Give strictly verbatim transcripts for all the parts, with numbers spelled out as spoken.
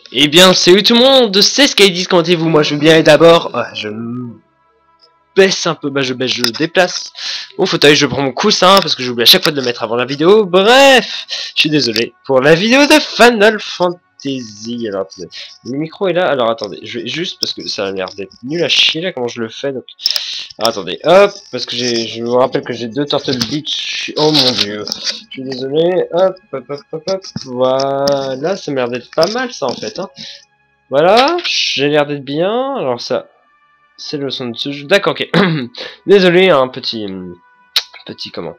Eh bien, salut tout le monde, c'est Skydis, comment allez-vous? Moi je vais bien et d'abord, euh, je me baisse un peu, bah je baisse, je déplace mon fauteuil, je prends mon coussin parce que j'oublie à chaque fois de le mettre avant la vidéo. Bref, je suis désolé pour la vidéo de Final Fantasy. Alors attendez, le micro est là, alors attendez, je vais juste parce que ça a l'air d'être nul à chier là, comment je le fais donc. Alors, attendez, hop, parce que j'ai, je vous rappelle que j'ai deux Turtle Beach. Oh mon dieu, je suis désolé. Hop, hop, hop, hop, hop. Voilà, ça m'a l'air d'être pas mal ça en fait. Hein. Voilà, j'ai l'air d'être bien. Alors ça, c'est le son de ce jeu. D'accord, ok. Désolé, un hein, petit, petit comment.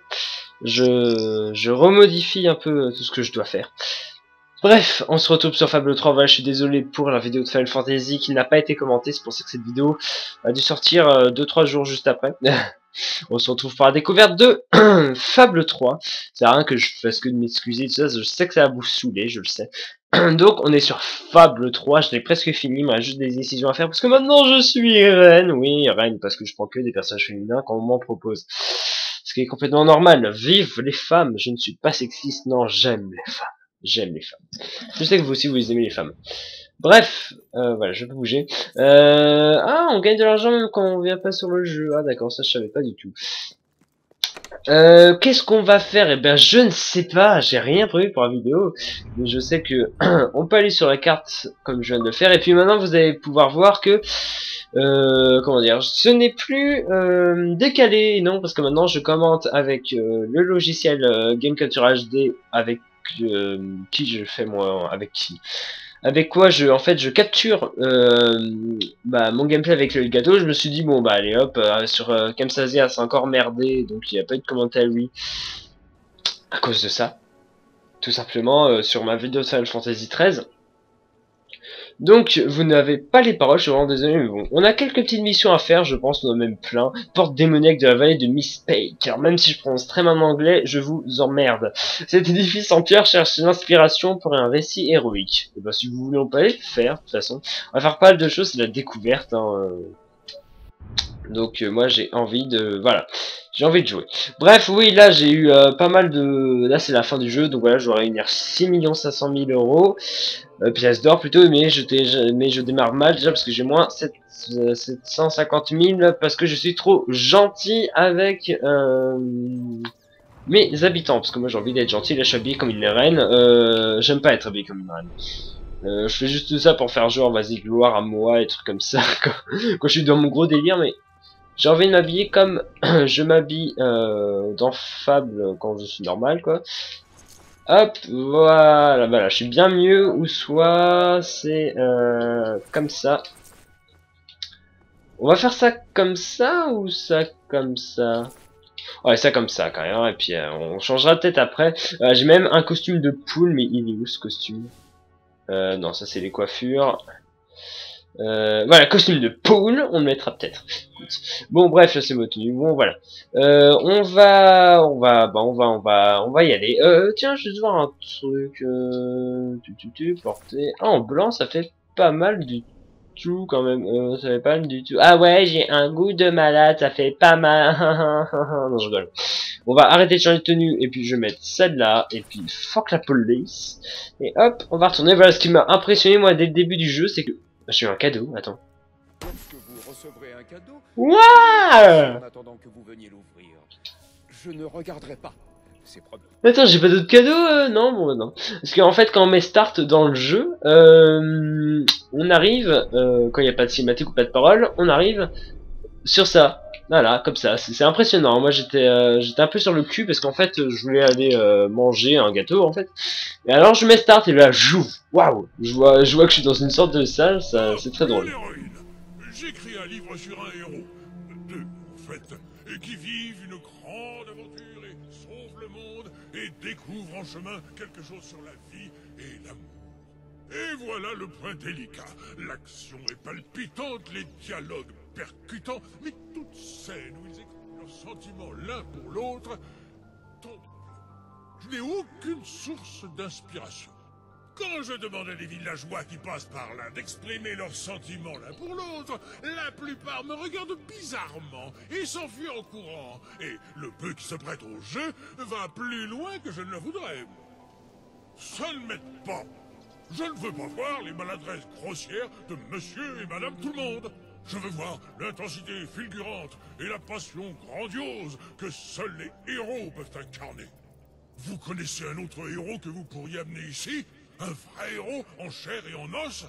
Je, je remodifie un peu tout ce que je dois faire. Bref, on se retrouve sur Fable trois. Voilà, je suis désolé pour la vidéo de Final Fantasy qui n'a pas été commentée. C'est pour ça que cette vidéo a dû sortir deux trois jours juste après. On se retrouve pour la découverte de Fable trois. C'est rien que je fasse que de m'excuser, tout ça. Je sais que ça va vous saouler, je le sais. Donc, on est sur Fable trois. Je l'ai presque fini. Il me reste juste des décisions à faire. Parce que maintenant, je suis reine. Oui, reine, parce que je prends que des personnages féminins quand on m'en propose. Ce qui est complètement normal. Vive les femmes. Je ne suis pas sexiste. Non, j'aime les femmes. J'aime les femmes. Je sais que vous aussi, vous aimez les femmes. Bref, euh, voilà, je peux bouger. Euh, ah, on gagne de l'argent même quand on vient pas sur le jeu. Ah d'accord, ça je savais pas du tout. Euh, qu'est-ce qu'on va faire? Eh ben, je ne sais pas. J'ai rien prévu pour la vidéo, mais je sais que on peut aller sur la carte comme je viens de le faire. Et puis maintenant, vous allez pouvoir voir que euh, comment dire, ce n'est plus euh, décalé, non, parce que maintenant je commente avec euh, le logiciel euh, Game Capture H D avec euh, qui je fais moi, avec qui. Avec quoi je, en fait, je capture euh, bah, mon gameplay avec le gâteau. Je me suis dit bon bah allez hop euh, sur euh, Camtasia c'est encore merdé, donc il n'y a pas eu de commentaire lui à cause de ça. Tout simplement euh, sur ma vidéo de Final Fantasy treize. Donc vous n'avez pas les paroles, je suis vraiment désolé, mais bon, on a quelques petites missions à faire, je pense, on en a même plein. Porte démoniaque de la vallée de Miss Pake. Alors même si je prononce très mal en anglais, je vous emmerde. Cet édifice en pierre cherche une inspiration pour un récit héroïque. Et bah si vous voulez on peut aller le faire, de toute façon. On va faire pas mal de choses, c'est la découverte, hein. Euh... Donc euh, moi j'ai envie de... Voilà. J'ai envie de jouer. Bref, oui, là j'ai eu euh, pas mal de... Là c'est la fin du jeu, donc voilà, je dois réunir six millions cinq cent mille euros. Euh, pièces d'or plutôt, mais je, mais je démarre mal déjà parce que j'ai moins sept cent cinquante mille parce que je suis trop gentil avec euh, mes habitants. Parce que moi j'ai envie d'être gentil, là je suis habillé comme une reine. Euh, J'aime pas être habillé comme une reine. Euh, je fais juste ça pour faire genre vas-y gloire à moi et trucs comme ça quand, quand je suis dans mon gros délire, mais j'ai envie de m'habiller comme je m'habille euh, dans Fable quand je suis normal quoi. Hop, voilà, voilà, je suis bien mieux, ou soit c'est euh, comme ça. On va faire ça comme ça, ou ça comme ça? Ouais, ça comme ça, quand même, et puis euh, on changera peut-être après. Euh, J'ai même un costume de poule, mais il est où ce costume? euh, Non, ça c'est les coiffures. Euh, voilà, costume de poule, on le mettra peut-être. Bon, bref, c'est ma tenue. Bon, voilà. Euh, on va, on va, bah, on va, on va, on va y aller. Euh, tiens, je vais te voir un truc. Euh, tu, tu, tu, porter. Ah, en blanc, ça fait pas mal du tout quand même. Euh, ça fait pas mal du tout. Ah ouais, j'ai un goût de malade, ça fait pas mal. Non, je rigole. On va arrêter de changer de tenue et puis je vais mettre celle-là et puis fuck la police. Et hop, on va retourner. Voilà, ce qui m'a impressionné moi dès le début du jeu, c'est que j'ai eu un cadeau. Attends. Lorsque vous recevrez un cadeau, Waouh! en attendant que vous veniez l'ouvrir, je ne regarderai pas. C'est promis. Attends, j'ai pas d'autres cadeaux euh, Non, bon, non. Parce qu'en fait, quand on met start dans le jeu, euh, on arrive, euh, quand il n'y a pas de cinématique ou pas de parole, on arrive sur ça. Voilà, comme ça. C'est impressionnant. Moi, j'étais euh, j'étais un peu sur le cul parce qu'en fait, je voulais aller euh, manger un gâteau, en fait. Et alors, je mets start et là, j'ouvre. Waouh! Je vois, je vois que je suis dans une sorte de salle, ça, c'est très drôle. J'écris un livre sur un héros, deux en fait, et qui vivent une grande aventure et sauvent le monde et découvrent en chemin quelque chose sur la vie et l'amour. Et voilà le point délicat. L'action est palpitante, les dialogues percutants, mais toute scène où ils expriment leurs sentiments l'un pour l'autre tombe. Je n'ai aucune source d'inspiration. Quand je demande à des villageois qui passent par là d'exprimer leurs sentiments l'un pour l'autre, la plupart me regardent bizarrement et s'enfuient en courant. Et le peu qui se prête au jeu va plus loin que je ne le voudrais. Ça ne m'aide pas. Je ne veux pas voir les maladresses grossières de monsieur et madame tout le monde. Je veux voir l'intensité fulgurante et la passion grandiose que seuls les héros peuvent incarner. Vous connaissez un autre héros que vous pourriez amener ici? Un vrai héros en chair et en os?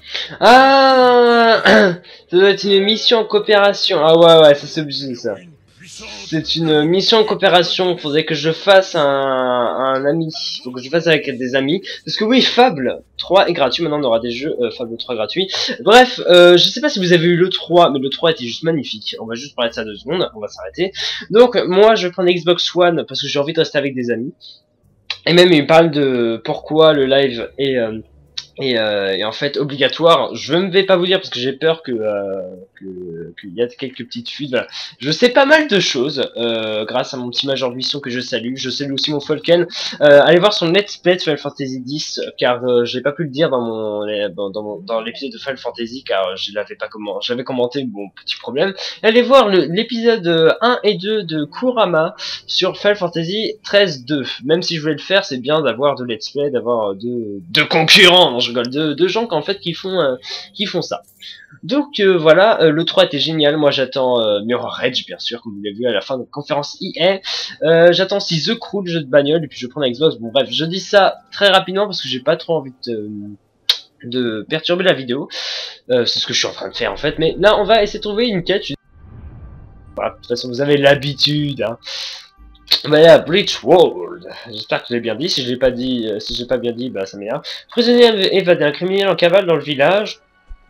Ah, ça doit être une mission en coopération. Ah ouais, ouais, ça c'est obligé ça. C'est une mission en coopération. Faudrait que je fasse un, un ami. Faut que je fasse avec des amis. Parce que oui, Fable trois est gratuit. Maintenant on aura des jeux euh, Fable trois gratuits. Bref, euh, je sais pas si vous avez eu le trois, mais le trois était juste magnifique. On va juste parler de ça deux secondes. On va s'arrêter. Donc moi je vais prendre Xbox One parce que j'ai envie de rester avec des amis. Et même il me parle de pourquoi le live est, euh, est, euh, est en fait obligatoire. Je ne vais pas vous dire parce que j'ai peur que euh, que qu'il y a quelques petites fuites. Voilà. Je sais pas mal de choses euh, grâce à mon petit Major Buisson que je salue. Je salue aussi mon Folken. Euh, allez voir son Let's Play de Final Fantasy dix car euh, j'ai pas pu le dire dans mon dans, dans, mon, dans l'épisode de Final Fantasy car je l'avais pas comment j'avais commenté, bon petit problème. Allez voir l'épisode un et deux de Kurama sur Final Fantasy treize deux. Même si je voulais le faire, c'est bien d'avoir de Let's Play, d'avoir deux, deux concurrents, non, je rigole, deux, deux gens en fait qui font euh, qui font ça. Donc euh, voilà, euh, le trois était génial. Moi j'attends euh, Mirror Edge bien sûr, comme vous l'avez vu à la fin de la conférence I A. Euh, j'attends aussi The Crew, le jeu de bagnole, et puis je prends la Xbox. Bon bref, je dis ça très rapidement parce que j'ai pas trop envie de, de perturber la vidéo. Euh, c'est ce que je suis en train de faire en fait. Mais là on va essayer de trouver une quête. Voilà, de toute façon vous avez l'habitude. Hein. Bah là, Bleach World. J'espère que je l'ai bien dit. Si je l'ai pas dit, euh, si j'ai pas bien dit, bah ça m'énerve. Prisonnier évadé, un criminel en cavale dans le village.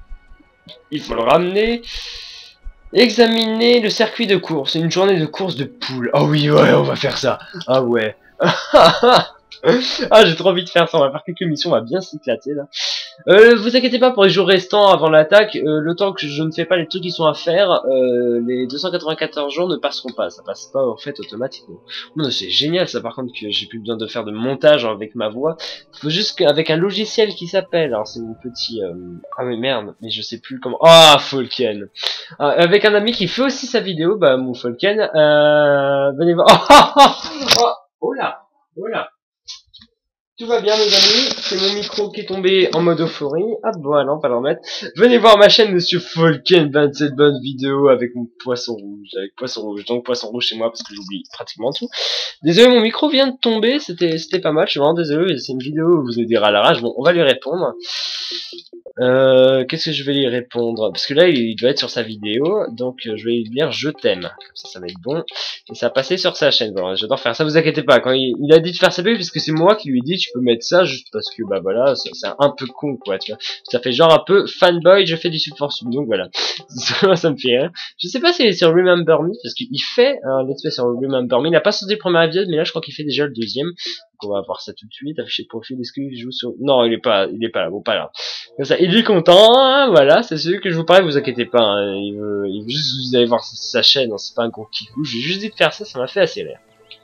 Il faut le ramener. Examiner le circuit de course. Une journée de course de poules. Oh oui, ouais, on va faire ça. Ah ouais. Ah, j'ai trop envie de faire ça. On va faire quelques missions. On va bien s'éclater là. Euh, vous inquiétez pas pour les jours restants avant l'attaque. Euh, le temps que je ne fais pas les trucs qui sont à faire, euh, les deux cent quatre-vingt-quatorze jours ne passeront pas. Ça passe pas en fait automatiquement. Non, c'est génial ça. Par contre que j'ai plus besoin de faire de montage avec ma voix. Faut juste qu'avec un logiciel qui s'appelle. Alors c'est mon petit. Euh... Ah mais merde. Mais je sais plus comment. Ah Folken. Ah, avec un ami qui fait aussi sa vidéo. Bah mon Folken. Euh... Venez voir. Oh, oh, oh, oh, oh là. Oh là. Tout va bien mes amis, c'est mon micro qui est tombé en mode euphorie. Ah bon, non, pas le remettre. Venez voir ma chaîne Monsieur Folken, vingt-sept bonnes vidéos avec mon poisson rouge, avec poisson rouge, donc poisson rouge chez moi parce que j'oublie pratiquement tout. Désolé, mon micro vient de tomber, c'était c'était pas mal, je suis vraiment désolé, c'est une vidéo où vous allez dire à la rage. Bon, on va lui répondre. Euh, qu'est-ce que je vais lui répondre? Parce que là, il doit être sur sa vidéo, donc euh, je vais lui dire je t'aime. Comme ça, ça va être bon. Et ça va passer sur sa chaîne. Bon, j'adore faire ça, vous inquiétez pas. Quand il, il a dit de faire sa pub, parce que c'est moi qui lui ai dit, tu peux mettre ça juste parce que, bah voilà, c'est un peu con, quoi, tu vois. Ça fait genre un peu fanboy, je fais du support sub, donc voilà. ça, ça me fait rire. Je sais pas si il est sur Remember Me, parce qu'il fait un let's play sur Remember Me. Il n'a pas sorti le premier épisode, mais là, je crois qu'il fait déjà le deuxième. Donc on va voir ça tout de suite. Afficher profil, est-ce qu'il joue sur... Non, il est pas, il est pas là, bon, pas là. Comme ça, il est content, hein, voilà, c'est celui que je vous parlais, vous inquiétez pas, hein, il, veut, il veut juste vous allez voir sa, sa chaîne, hein, c'est pas un gros kikou, j'ai juste dit de faire ça, ça m'a fait assez rire.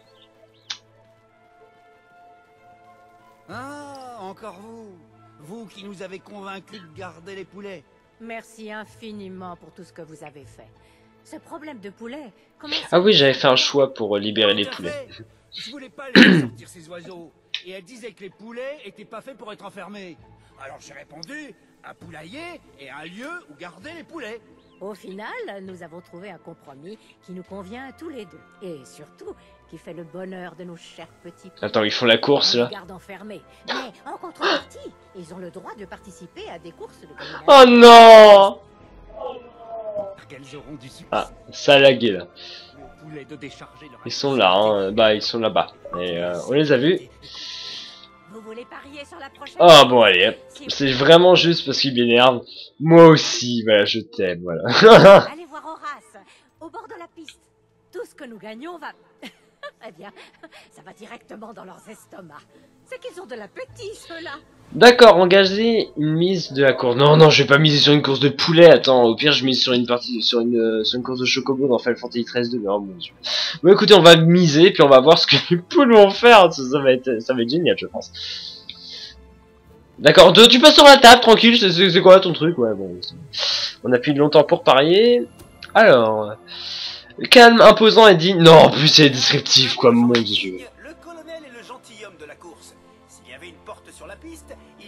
Ah, encore vous, vous qui nous avez convaincus de garder les poulets. Merci infiniment pour tout ce que vous avez fait. Ce problème de poulet, comment ça... Ah oui, j'avais fait un choix pour libérer Tout les à poulets. fait. Je voulais pas laisser sortir ces oiseaux, et elle disait que les poulets étaient pas faits pour être enfermés. Alors j'ai répondu, un poulailler et un lieu où garder les poulets. Au final, nous avons trouvé un compromis qui nous convient à tous les deux. Et surtout, qui fait le bonheur de nos chers petits poulets. Attends, ils font la course On là. les garde enfermés. Mais en contrepartie, ils ont le droit de participer à des courses de domination. Oh non! Qu'elles auront du succès. Ah, ça a lagué là. Le poulet de décharger leur Ils sont là, hein, bah ils sont là-bas. Et euh, on les a vus. Vous voulez parier sur la prochaine? Oh bon allez, hop. C'est vraiment juste parce qu'il m'énerve. Moi aussi, voilà, je t'aime, voilà. Allez voir Horace, au bord de la piste. Tout ce que nous gagnons va... eh bien, ça va directement dans leurs estomacs. C'est qu'ils ont de l'appétit, ceux-là. D'accord, engager une mise de la course. Non, non, je vais pas miser sur une course de poulet. Attends, au pire, je mise sur une partie, sur une, euh, sur une course de chocobo dans Final Fantasy treize deux. Oh mon dieu. Bon, écoutez, on va miser, puis on va voir ce que les poules vont faire. Ça, ça va être, ça va être génial, je pense. D'accord, tu passes sur la table, tranquille. C'est quoi ton truc? Ouais, bon. On a plus longtemps pour parier. Alors, calme, imposant et digne. Non, en plus, c'est descriptif, quoi, mon dieu. Le colonel est le gentilhomme de la course. S'il y avait une porte sur la piste, il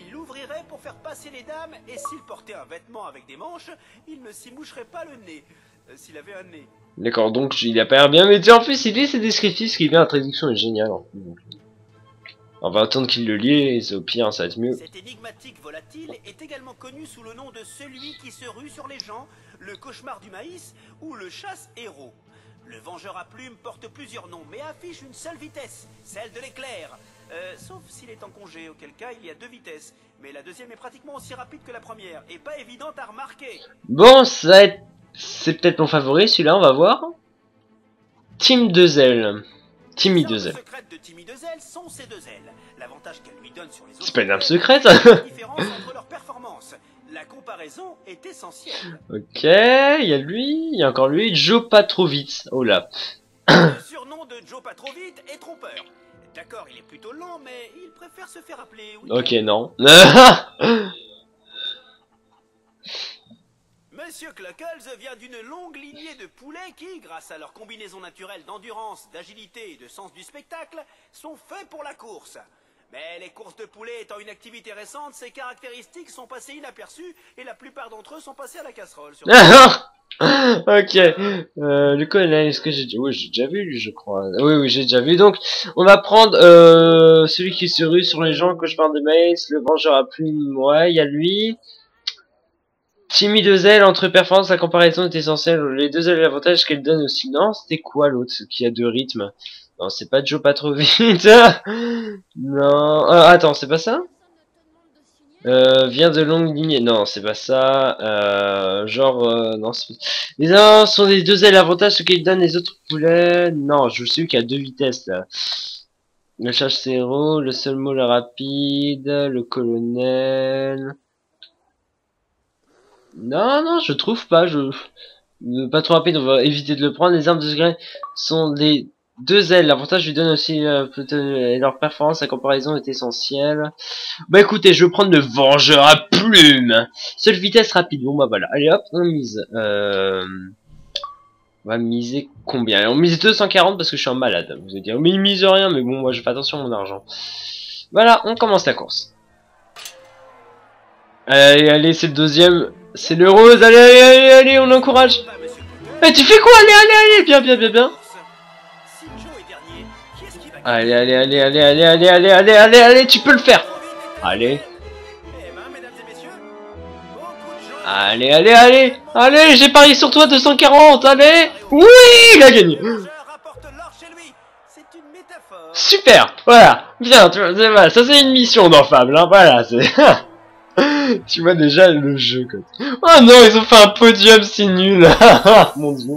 Il l'ouvrirait pour faire passer les dames, et s'il portait un vêtement avec des manches, il ne s'y moucherait pas le nez. Euh, s'il avait un nez. D'accord, donc il a pas l'air bien, mais tu sais, en plus il lit ses descriptifs, ce qui vient, la traduction est géniale. En plus, donc. On va attendre qu'il le lit, et au pire, ça va être mieux. Cet énigmatique volatile est également connu sous le nom de celui qui se rue sur les gens, le cauchemar du maïs ou le chasse-héros. Le vengeur à plumes porte plusieurs noms, mais affiche une seule vitesse, celle de l'éclair. Euh, sauf s'il est en congé, auquel cas il y a deux vitesses. Mais la deuxième est pratiquement aussi rapide que la première, et pas évidente à remarquer. Bon, ça va être... C'est peut-être mon favori, celui-là, on va voir. Team deux ailes. Timmy deux ailes. Les armes secrètes de Timmy deux ailes sont ses deux ailes. L'avantage qu'elle lui donne sur les autres... C'est pas une arme secrète, ça. La différence entre leurs performances. La comparaison est essentielle. Ok, il y a lui, il y a encore lui, Joe pas trop vite. Oh là. Le surnom de Joe pas trop vite est trompeur. D'accord, il est plutôt lent, mais il préfère se faire appeler... Oui. Ok, non. Monsieur Cluckles vient d'une longue lignée de poulets qui, grâce à leur combinaison naturelle d'endurance, d'agilité et de sens du spectacle, sont faits pour la course. Mais les courses de poulets étant une activité récente, ces caractéristiques sont passées inaperçues et la plupart d'entre eux sont passés à la casserole. Sur... Ok. Euh, le colonel, est-ce que j'ai déjà... Oui, j'ai déjà vu lui, je crois. Oui, oui, j'ai déjà vu. Donc, on va prendre euh, celui qui se rue sur les gens, cauchemar de maïs, le vengeur à plumes. Ouais, il y a lui. Timmy deux ailes, entre performance, la comparaison est essentielle. Les deux ailes, l'avantage qu'elle donne aussi. Non, c'était quoi l'autre qui a deux rythmes? Non, c'est pas Joe pas trop vite. Non. Euh, attends, c'est pas ça? Euh, vient de longue lignée. Non, c'est pas ça. Euh, genre, euh, non. Les uns sont des deux ailes, l'avantage ce qu'ils donnent les autres poulets. Non, je sais qui a deux vitesses là. Le chasse-héros, le seul mot le rapide, le colonel. Non, non, je trouve pas. Je pas trop rapide, on va éviter de le prendre. Les armes de ce grain sont des deux ailes. L'avantage lui donne aussi euh, leur performance. La comparaison est essentielle. Bah écoutez, je vais prendre le vengeur à plumes. Seule vitesse rapide. Bon bah voilà. Allez hop, on mise. Euh... On va miser combien? Allez, on mise deux cent quarante parce que je suis un malade. Vous allez dire, mais il mise rien. Mais bon, moi je fais attention à mon argent. Voilà, on commence la course. Allez, allez, c'est le deuxième. C'est le rose. Allez, allez, allez, allez, on encourage. Eh, tu fais quoi? Allez, allez, allez, bien, bien, bien, bien. Allez, allez, allez, allez, allez, allez, allez, allez, allez, allez, tu peux le faire. Allez. Allez, allez, allez, allez, j'ai parié sur toi deux cent quarante, allez. Oui, il a gagné. Super, voilà, bien, tu vois, c'est mal, ça c'est une mission dans Fable, hein, voilà, c'est... Tu vois déjà le jeu, quoi. Oh non, ils ont fait un podium, c'est nul. Mon dieu.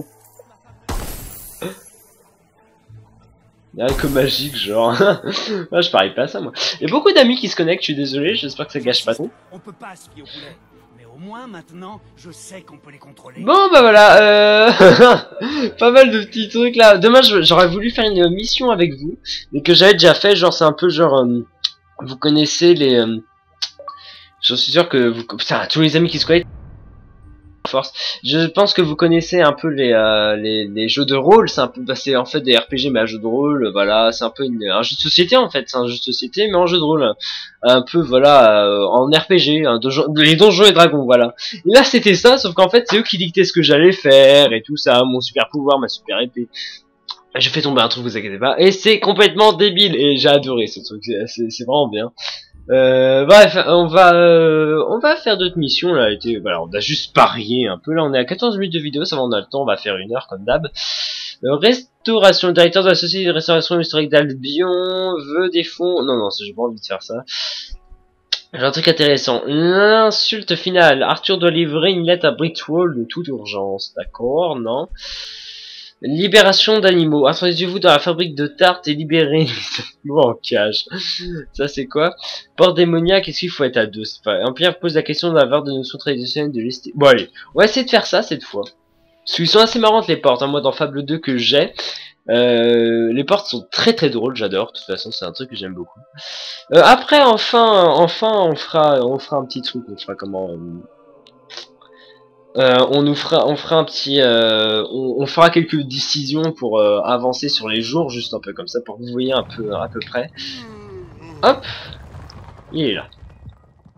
Il y a un coup magique, genre. Moi, je parie pas à ça, moi. Il y a beaucoup d'amis qui se connectent, je suis désolé, j'espère que ça gâche pas trop. On peut pas se fier au poulet. Mais au moins, maintenant, je sais qu'on peut les contrôler. Bon, bah voilà, euh... pas mal de petits trucs, là. Demain, j'aurais voulu faire une mission avec vous, mais que j'avais déjà fait, genre, c'est un peu genre... Euh, vous connaissez les... Euh, je suis sûr que vous... Putain, tous les amis qui se connectent... Force. Je pense que vous connaissez un peu les euh, les, les jeux de rôle, c'est un peu bah, c'est en fait des R P G mais un jeu de rôle, voilà, c'est un peu une, un jeu de société en fait, c'est un jeu de société mais en jeu de rôle, un peu voilà euh, en R P G, hein, donjon, les donjons et dragons, voilà. Et là c'était ça, sauf qu'en fait c'est eux qui dictaient ce que j'allais faire et tout ça, mon super pouvoir, ma super épée. J'ai fait tomber un truc, vous inquiétez pas, et c'est complètement débile et j'ai adoré ce truc, c'est vraiment bien. Euh, bref, on va euh, on va faire d'autres missions là. Été, voilà, on a juste parié un peu là. On est à quatorze minutes de vidéo, ça va, on a le temps. On va faire une heure comme d'hab. Euh, restauration, le directeur de la société de restauration historique d'Albion veut des fonds. Non non, j'ai pas envie de faire ça. J'ai un truc intéressant. L'insulte finale. Arthur doit livrer une lettre à Brickwall de toute urgence. D'accord, non. Libération d'animaux. Introduisez-vous dans la fabrique de tartes et libérez les animaux en cage. Ça c'est quoi? Port démoniaque, est-ce qu'il faut être à deux? Empire pose la question d'avoir de notions traditionnelles de l'esthétique. Bon allez, on va essayer de faire ça cette fois. Parce qu'ils sont assez marrantes les portes, hein. Moi dans Fable deux que j'ai, euh, les portes sont très très drôles, j'adore. De toute façon c'est un truc que j'aime beaucoup. Euh, après enfin, enfin on fera, on fera un petit truc, on fera comment... Euh, Euh, on nous fera, on fera un petit, euh, on, on fera quelques décisions pour euh, avancer sur les jours, juste un peu comme ça, pour que vous voyez un peu, à peu près. Hop, il est là.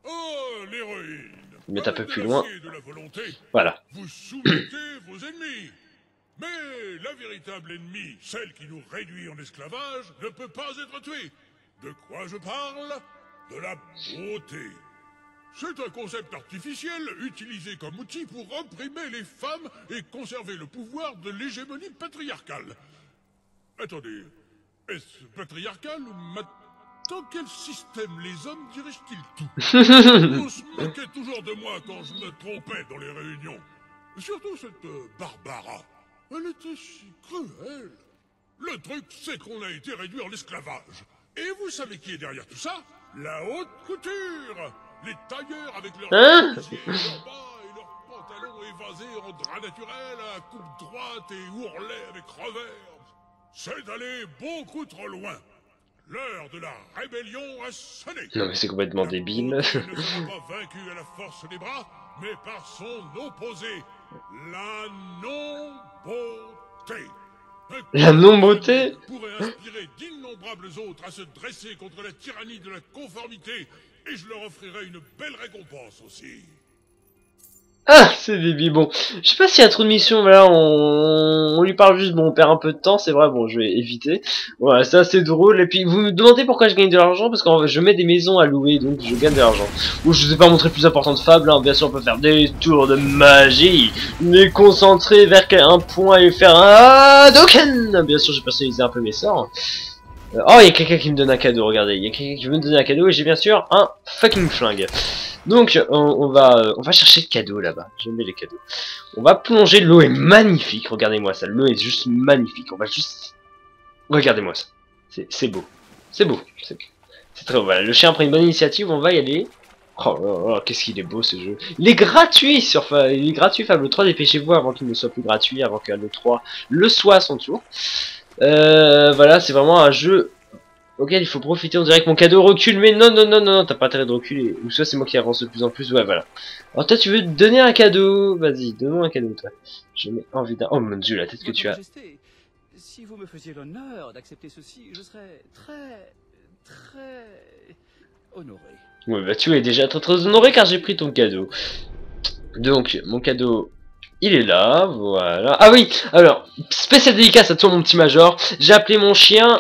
Oh, l'héroïne. Mettre un peu De plus la loin. fée et de la volonté, Voilà. vous soumettez vos ennemis. Mais la véritable ennemie, celle qui nous réduit en esclavage, ne peut pas être tuée. De quoi je parle? De la beauté. C'est un concept artificiel utilisé comme outil pour opprimer les femmes et conserver le pouvoir de l'hégémonie patriarcale. Attendez, est-ce patriarcal ou mat... Dans quel système les hommes dirigent-ils tout? On se moquait toujours de moi quand je me trompais dans les réunions. Surtout cette euh, Barbara. Elle était si cruelle. Le truc, c'est qu'on a été réduit en esclavage. Et vous savez qui est derrière tout ça? La haute couture. Les tailleurs avec leurs Hein chemisiers, leurs bas et leurs pantalons évasés en drap naturel à coupe droite et ourlets avec revers. C'est d'aller beaucoup trop loin. L'heure de la rébellion a sonné. Non mais c'est complètement débile. La beauté ne sera pas vaincue à la force des bras, mais par son opposé, la non-beauté. Un La non-beauté pourrait inspirer d'innombrables autres à se dresser contre la tyrannie de la conformité, et je leur offrirai une belle récompense aussi. Ah, c'est débile. Bon, je sais pas s'il y a trop de missions. Voilà, on... on lui parle juste. Bon, on perd un peu de temps, c'est vrai. Bon, je vais éviter. Voilà, c'est assez drôle. Et puis, vous me demandez pourquoi je gagne de l'argent? Parce que je mets des maisons à louer, donc je gagne de l'argent. Ou je vous ai pas montré plus important de fable. Hein. Bien sûr, on peut faire des tours de magie, les concentrer vers un point et faire un Hadouken. Bien sûr, j'ai personnalisé un peu mes sorts. Euh, oh, il y a quelqu'un qui me donne un cadeau. Regardez, il y a quelqu'un qui veut me donner un cadeau et j'ai bien sûr un fucking flingue. Donc on, on va euh, on va chercher le cadeau là-bas. J'aime bien les cadeaux. On va plonger. L'eau est magnifique. Regardez-moi ça. L'eau est juste magnifique. On va juste regardez-moi ça. C'est c'est beau. C'est beau. C'est c'est très beau. Voilà. Le chien prend une bonne initiative. On va y aller. Oh là là, qu'est-ce qu'il est beau ce jeu. Il est gratuit sur il est gratuit Fable trois. Dépêchez-vous avant qu'il ne soit plus gratuit, avant que le trois le soit à son tour. Euh, voilà, c'est vraiment un jeu auquel il faut profiter. On dirait que mon cadeau recule, mais non, non, non, non, non, t'as pas intérêt de reculer. Ou soit c'est moi qui avance de plus en plus. Ouais, voilà. Alors toi, tu veux te donner un cadeau? Vas-y, donne-moi un cadeau, toi. Je mets envie d'un... Oh mon dieu, la tête que Votre tu as. Majesté, si vous me faisiez l'honneur d'accepter ceci, je serais très, très honoré. Ouais, bah tu es déjà très très honoré car j'ai pris ton cadeau. Donc, mon cadeau... Il est là, voilà. Ah oui, alors, spécial dédicace à toi mon petit major. J'ai appelé mon chien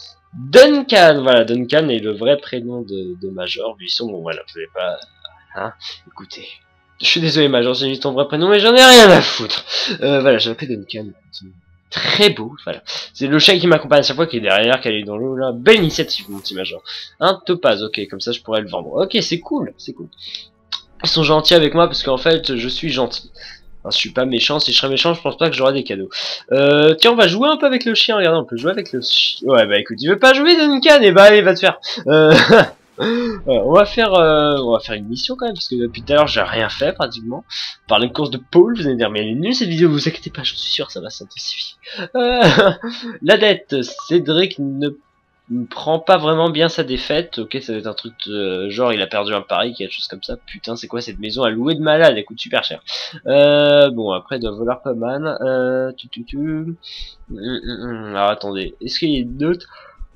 Duncan. Voilà, Duncan est le vrai prénom de, de Major. Buisson, bon voilà, vous savez pas... Hein, écoutez. Je suis désolé Major, j'ai dit ton vrai prénom, mais j'en ai rien à foutre. Euh, voilà, j'ai appelé Duncan. Très beau, voilà. C'est le chien qui m'accompagne à chaque fois qui est derrière, qui est dans l'eau là. Belle initiative mon petit Major. Un topaz, ok, comme ça je pourrais le vendre. Ok, c'est cool, c'est cool. Ils sont gentils avec moi parce qu'en fait, je suis gentil. Enfin, je suis pas méchant, si je serais méchant, je pense pas que j'aurais des cadeaux. Euh, tiens, on va jouer un peu avec le chien, regardez, on peut jouer avec le chien. Ouais, bah écoute, il veut pas jouer Duncan, et bah allez, va te faire. Euh... ouais, on va faire euh... on va faire une mission quand même, parce que depuis tout à l'heure, j'ai rien fait pratiquement. Par une course de pôle, vous allez dire, mais elle est nulle cette vidéo, vous inquiétez pas, je suis sûr, ça va s'intensifier. Euh... La dette, Cédric ne prend pas vraiment bien sa défaite. Ok, ça va être un truc de, genre il a perdu un pari, quelque chose comme ça. Putain, c'est quoi cette maison à louer de malade? Elle coûte super cher. Euh, bon, après, il doit vouloir pas mal. Euh, tu, tu, tu. Hum, hum, hum. Alors attendez, est-ce qu'il y a d'autres?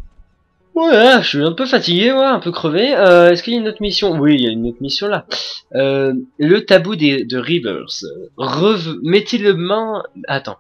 Ouais, je suis un peu fatigué, ouais, un peu crevé. Euh, est-ce qu'il y a une autre mission? Oui, il y a une autre mission là. Euh, le tabou des, de Rivers. Rev... Mettez le main... Attends.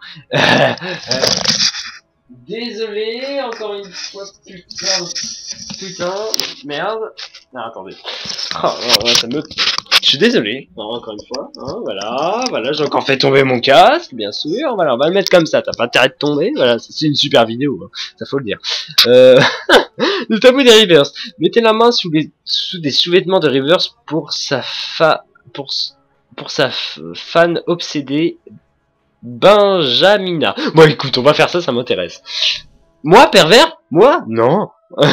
Désolé, encore une fois, putain, putain, merde. Non, attendez. Oh, oh, oh, ça me... Je suis désolé, non, encore une fois. Hein, voilà, voilà, j'ai encore fait tomber mon casque, bien sûr. Voilà, on va le mettre comme ça, t'as pas intérêt de tomber. Voilà, c'est une super vidéo, hein, ça faut le dire. Euh... le tabou des Rivers. Mettez la main sous, les... sous des sous-vêtements de Rivers pour sa fa... pour, pour sa f... fan obsédée. Benjamina. Bon écoute, on va faire ça, ça m'intéresse. Moi, pervers? Moi? Non.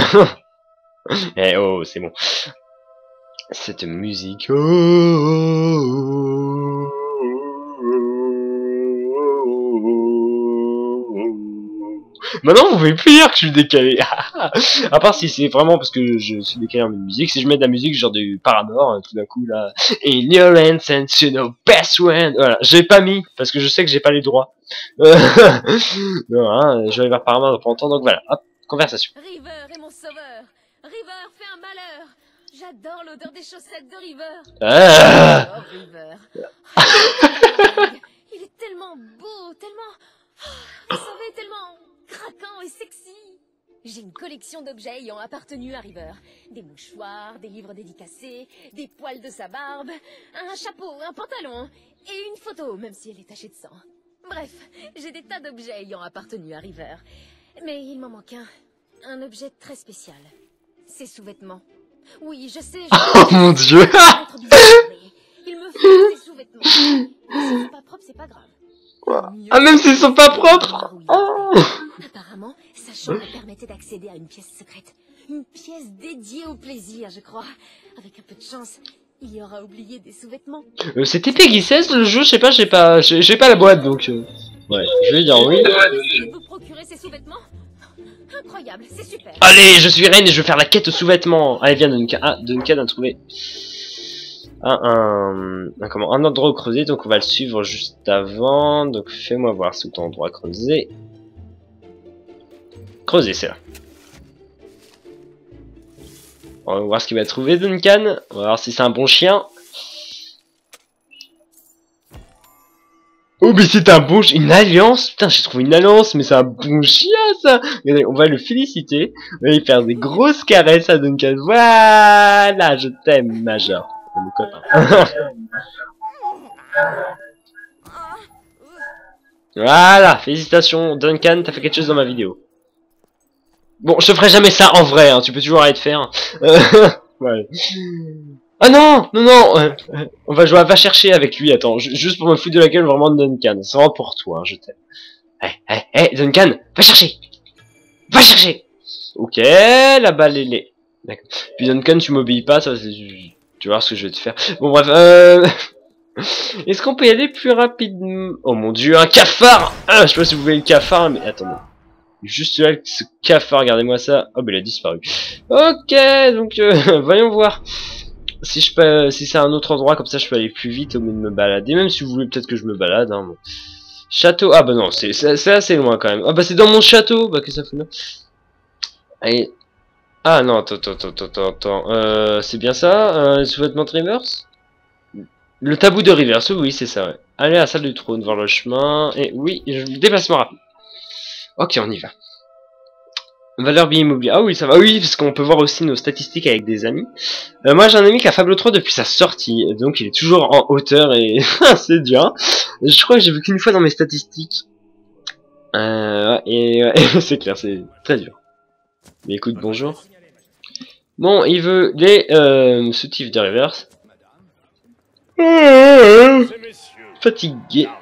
Eh oh, c'est bon. Cette musique. Maintenant, vous pouvez plus dire que je suis décalé. À part si c'est vraiment parce que je suis décalé en musique. Si je mets de la musique genre du Paramore, tout d'un coup là. Ignorance and you know best friend. Voilà, j'ai pas mis parce que je sais que j'ai pas les droits. Euh, non, hein, je vais aller vers Paramore dans pas longtemps. Donc voilà, hop, conversation. River est mon sauveur. River fait un malheur. J'adore l'odeur des chaussettes de River. Ah Oh, River. Il est tellement beau, tellement... Vous savez, tellement craquant et sexy. J'ai une collection d'objets ayant appartenu à River. Des mouchoirs, des livres dédicacés, des poils de sa barbe, un chapeau, un pantalon et une photo, même si elle est tachée de sang. Bref, j'ai des tas d'objets ayant appartenu à River. Mais il m'en manque un. Un objet très spécial. Ses sous-vêtements. Oui, je sais, je Oh mon dieu. Il me faut des sous-vêtements. Mais s'ils sont pas propres, c'est pas grave. Ah, même s'ils sont pas propres. Oh. Apparemment, sa chambre permettait d'accéder à une pièce secrète. Une pièce dédiée au plaisir, je crois. Avec un peu de chance, il y aura oublié des sous-vêtements. Euh, C'était Peggy seize le jeu, je sais pas, j'ai pas, j'ai j'ai pas la boîte donc. Euh... Ouais, je vais dire oui. Essayez de vous procurer ces sous-vêtements. Incroyable, c'est super. Allez, je suis reine et je vais faire la quête aux sous-vêtements. Allez, viens Duncan. Ah, Duncan a trouvé un, un, un, comment, un endroit creusé, donc on va le suivre juste avant. Donc fais-moi voir sous ton endroit creusé. Creuser, c'est là. On va voir ce qu'il va trouver, Duncan. On va voir si c'est un bon chien. Oh, mais c'est un bon chien. Une alliance. Putain, j'ai trouvé une alliance, mais c'est un bon chien, ça. Regardez, on va le féliciter. On va lui faire des grosses caresses à Duncan. Voilà, je t'aime, Major. Mon copain. Voilà, félicitations, Duncan, t'as fait quelque chose dans ma vidéo. Bon, je te ferai jamais ça en vrai, hein, tu peux toujours aller te faire. Euh, ouais. Ah non, non, non, euh, euh, on va jouer à va chercher avec lui, attends, juste pour me foutre de la gueule vraiment de Duncan, c'est vraiment pour toi, hein, je t'aime. Hé, hé, hé, Duncan, va chercher. Va chercher. Ok, la balle elle est... D'accord. Puis Duncan, tu m'obéis pas, ça c'est... Tu vas voir ce que je vais te faire. Bon bref, euh... est-ce qu'on peut y aller plus rapidement? Oh mon dieu, un cafard. Ah, je sais pas si vous voyez le cafard, mais attendez. Juste là, ce cafard, regardez-moi ça. Oh, mais il a disparu. Ok, donc euh, voyons voir. Si je peux, si c'est un autre endroit, comme ça je peux aller plus vite au lieu de me balader. Même si vous voulez peut-être que je me balade. Hein, bon. Château, ah bah non, c'est assez loin quand même. Ah bah c'est dans mon château, bah que ça fait là. Allez. Ah non, attends, attends, attends, attends, attends. Euh, c'est bien ça, euh, les sous-vêtements de Rivers? Le tabou de Rivers, oui, c'est ça, ouais. Allez à la salle du trône, voir le chemin. Et oui, je... déplacement rapide. Ok, on y va. Valeur bien immobilier. Ah oui, ça va. Oui, parce qu'on peut voir aussi nos statistiques avec des amis. Euh, moi, j'ai un ami qui a Fable trois depuis sa sortie. Donc, il est toujours en hauteur et c'est dur. Je crois que j'ai vu qu'une fois dans mes statistiques. Euh, et ouais, c'est clair, c'est très dur. Mais écoute, bonjour. Bon, il veut les euh, soutifs de Rivers. Fatigué.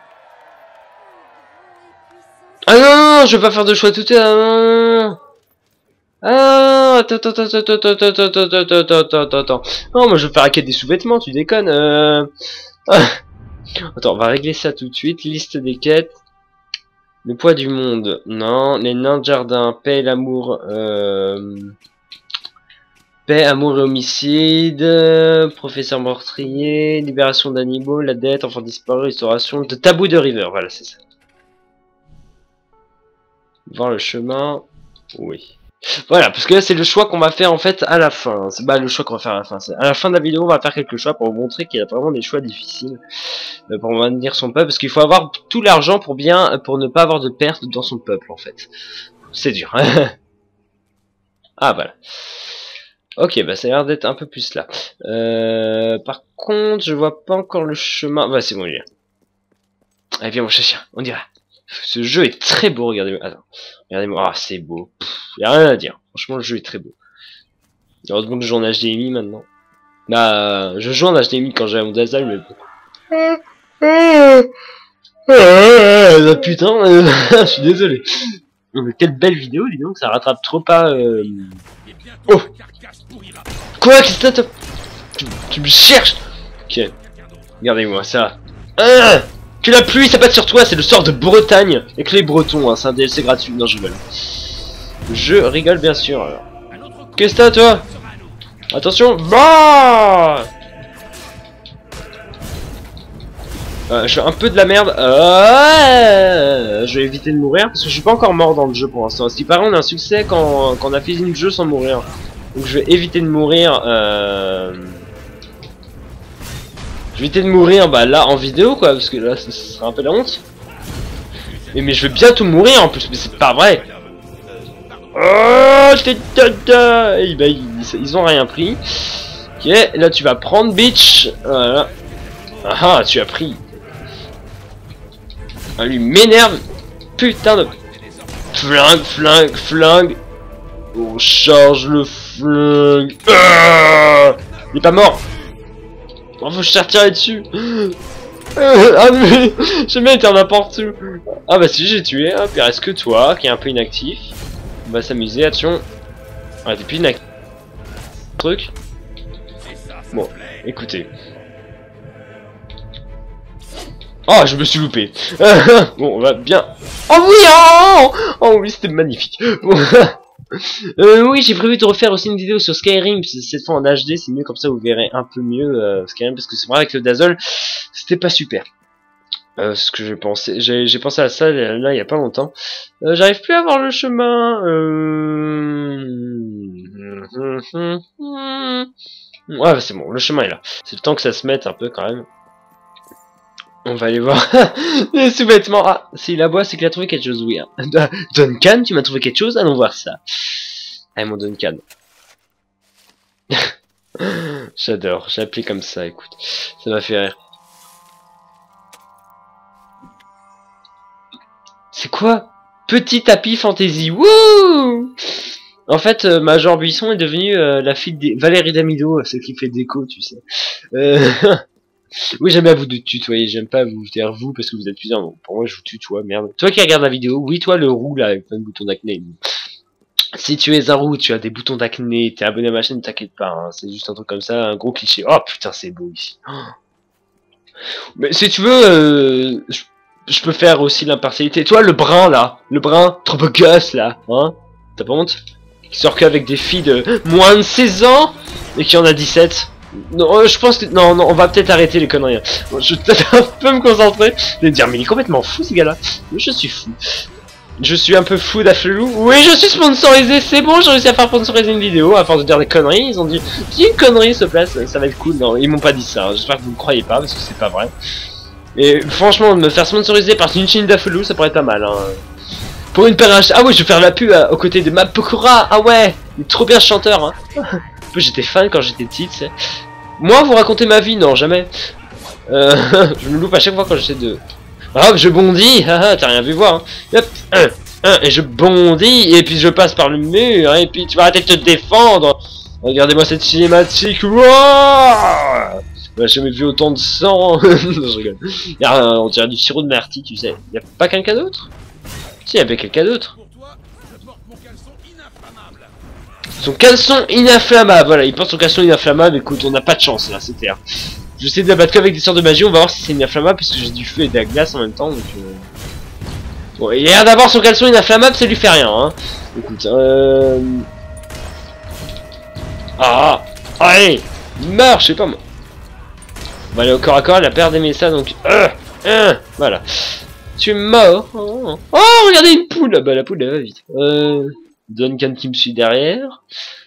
Ah non, non, non, je vais pas faire de choix tout à l'heure. Ah, attends, attends, attends, attends, attends, attends, attends, attends, attends, attends. Non, moi je vais faire la quête des sous-vêtements, tu déconnes. Euh... Attends, on va régler ça tout de suite. Liste des quêtes. Le poids du monde, non. Les nains de jardin, paix et l'amour. Euh... Paix, amour et homicide. Professeur meurtrier. Libération d'animaux, la dette, enfant disparu, restauration. De tabou de River, voilà, c'est ça. Voir le chemin, oui. Voilà, parce que là c'est le choix qu'on va faire en fait à la fin. C'est pas le choix qu'on va faire à la fin. À la fin de la vidéo, on va faire quelques choix pour vous montrer qu'il y a vraiment des choix difficiles euh, pour maintenir son peuple, parce qu'il faut avoir tout l'argent pour bien, pour ne pas avoir de perte dans son peuple en fait. C'est dur. Ah voilà. Ok, bah ça a l'air d'être un peu plus là. Euh, par contre, je vois pas encore le chemin. Bah c'est bon, il est là. Allez, viens mon chien, on y va. Ce jeu est très beau, regardez-moi. Attends, regardez-moi. Ah, c'est beau. Il y a rien à dire. Franchement, le jeu est très beau. Heureusement que je joue en H D M I maintenant. Bah, je joue en H D M I quand j'ai mon Dazal, mais bon. Ah, putain, euh, je suis désolé. Mais quelle belle vidéo, dis donc, ça rattrape trop pas. Euh... Oh, quoi, qu'est-ce que t'as? tu, tu me cherches? Ok, regardez-moi ça. Ah, que la pluie s'abatte sur toi, c'est le sort de Bretagne. Et que les Bretons, hein, c'est un D L C gratuit. Non, je rigole. Je rigole bien sûr. Alors. Qu'est-ce que t'as, toi? Attention, bah euh, je fais un peu de la merde. Euh, je vais éviter de mourir parce que je suis pas encore mort dans le jeu pour l'instant. Ce qui paraît, on a un succès quand, quand on a fini le jeu sans mourir. Donc je vais éviter de mourir. Euh... Je vais éviter de mourir bah là en vidéo quoi, parce que là ce sera un peu la honte. Mais, mais je vais bientôt mourir en plus, mais c'est pas vrai. Oh, t'es tata. Et bah ils, ils ont rien pris. Ok, là tu vas prendre bitch. Voilà. Ah, tu as pris. Ah, lui m'énerve. Putain de flingue, flingue, flingue. On charge le flingue. Ah, il est pas mort. Oh, faut que je t'ai retiré dessus. Ah mais j'aime bien être n'importe où. Ah bah si j'ai tué, hein, puis il reste que toi qui est un peu inactif. On va s'amuser, attention. Ah t'es plus inactif. Truc. Bon, écoutez. Oh je me suis loupé. Bon on va bien. Oh oui oh, oh oui c'était magnifique. Bon. Euh, oui, j'ai prévu de refaire aussi une vidéo sur Skyrim, cette fois en H D, c'est mieux comme ça vous verrez un peu mieux euh, Skyrim, parce que c'est vrai avec le Dazzle, c'était pas super. Euh, ce que j'ai pensé, j'ai pensé à ça là il y a pas longtemps. Euh, J'arrive plus à voir le chemin. Euh... Ouais, bah, c'est bon, le chemin est là. C'est le temps que ça se mette un peu quand même. On va aller voir les sous-vêtements. Ah, s'il aboie, c'est qu'il a trouvé quelque chose, oui. Hein. Duncan, tu m'as trouvé quelque chose? Allons voir ça. Ah, mon Duncan. J'adore, j'ai appelé comme ça, écoute. Ça m'a fait rire. C'est quoi? Petit tapis fantasy. Wouh! En fait, euh, Major Buisson est devenue euh, la fille de Valérie Damido, celle qui fait déco, tu sais. Euh... Oui, j'aime bien vous de tutoyer, j'aime pas vous dire vous parce que vous êtes plusieurs, donc pour moi je vous tutoie, merde. Toi qui regardes la vidéo, oui, toi le roux là avec plein de boutons d'acné. Si tu es un roux, tu as des boutons d'acné, t'es abonné à ma chaîne, t'inquiète pas, hein, c'est juste un truc comme ça, un gros cliché. Oh putain, c'est beau ici. Oh. Mais si tu veux, euh, je, je peux faire aussi l'impartialité. Toi le brun là, le brun trop beau gosse là, hein, t'as pas honte? Qui sort qu'avec des filles de moins de seize ans et qui en a dix-sept. Non, je pense que... Non, non, on va peut-être arrêter les conneries. Je vais peut-être un peu me concentrer et dire, mais il est complètement fou, ce gars-là. Je suis fou. Je suis un peu fou d'Afflelou. Oui, je suis sponsorisé, c'est bon, j'ai réussi à faire sponsoriser une vidéo, à force de dire des conneries. Ils ont dit, dis une connerie, s'il te plaît, ça, ça va être cool. Non, ils m'ont pas dit ça. J'espère que vous ne croyez pas, parce que c'est pas vrai. Et franchement, me faire sponsoriser par une chaîne d'Afflelou, ça pourrait être pas mal. Hein. Pour une paire H... Ah oui, je vais faire la pub à, aux côtés de Mapokura. Ah ouais, il est trop bien ce chanteur. Hein. J'étais fan quand j'étais petit, tu sais. Moi, vous racontez ma vie, non, jamais. Euh, je me loupe à chaque fois quand j'essaie de... Hop, je bondis, haha, t'as rien vu voir. Hein. Hop, un, un, et je bondis, et puis je passe par le mur, et puis tu vas arrêter de te défendre. Regardez-moi cette cinématique. Wouah, j'ai jamais vu autant de sang. Je rigole. Y a, on dirait du sirop de Marty, tu sais. Y a pas quelqu'un d'autre? Si, y avait quelqu'un d'autre. Son caleçon inafflammable, voilà, il porte son caleçon inafflammable, écoute, on n'a pas de chance là, c'est clair. Je sais de la battre qu'avec des sorts de magie, on va voir si c'est inafflammable, parce que j'ai du feu et de la glace en même temps, donc... Euh... Bon, il a l'air d'avoir son caleçon inafflammable, ça lui fait rien, hein. Écoute, euh... Ah, allez, meurs, je sais pas moi. On va aller au corps à corps, elle a peur d'aimer ça, donc... Euh, euh, voilà. Tu es mort. Oh, oh, regardez une poule, bah la poule elle va vite. Euh... Duncan qui me suit derrière.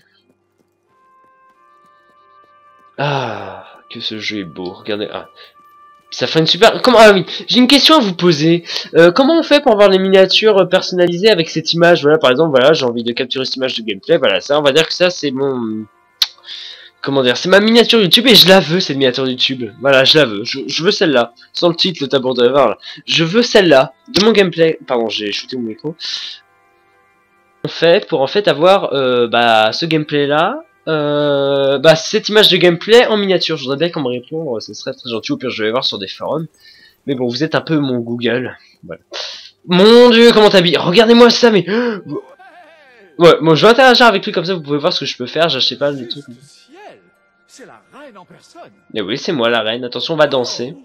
Ah, que ce jeu est beau. Regardez. Ah. Ça fait une super... Comment... Ah oui, j'ai une question à vous poser. Euh, comment on fait pour avoir les miniatures personnalisées avec cette image? Voilà, par exemple, voilà, j'ai envie de capturer cette image de gameplay. Voilà, ça, on va dire que ça, c'est mon... Comment dire? C'est ma miniature YouTube et je la veux, cette miniature YouTube. Voilà, je la veux. Je, je veux celle-là. Sans le titre, le tableau de voir. Je veux celle-là. De mon gameplay. Pardon, j'ai shooté mon micro. On fait pour en fait avoir euh, bah, ce gameplay là, euh, bah, cette image de gameplay en miniature. Je voudrais bien qu'on me réponde, ce serait très gentil, au pire je vais voir sur des forums. Mais bon, vous êtes un peu mon Google. Voilà. Mon dieu, comment t'habilles? Regardez-moi ça, mais... Ouais, bon, je vais interagir avec lui comme ça, vous pouvez voir ce que je peux faire, je sais pas les trucs. C'est la reine en personne. Et oui, c'est moi la reine, attention, on va danser.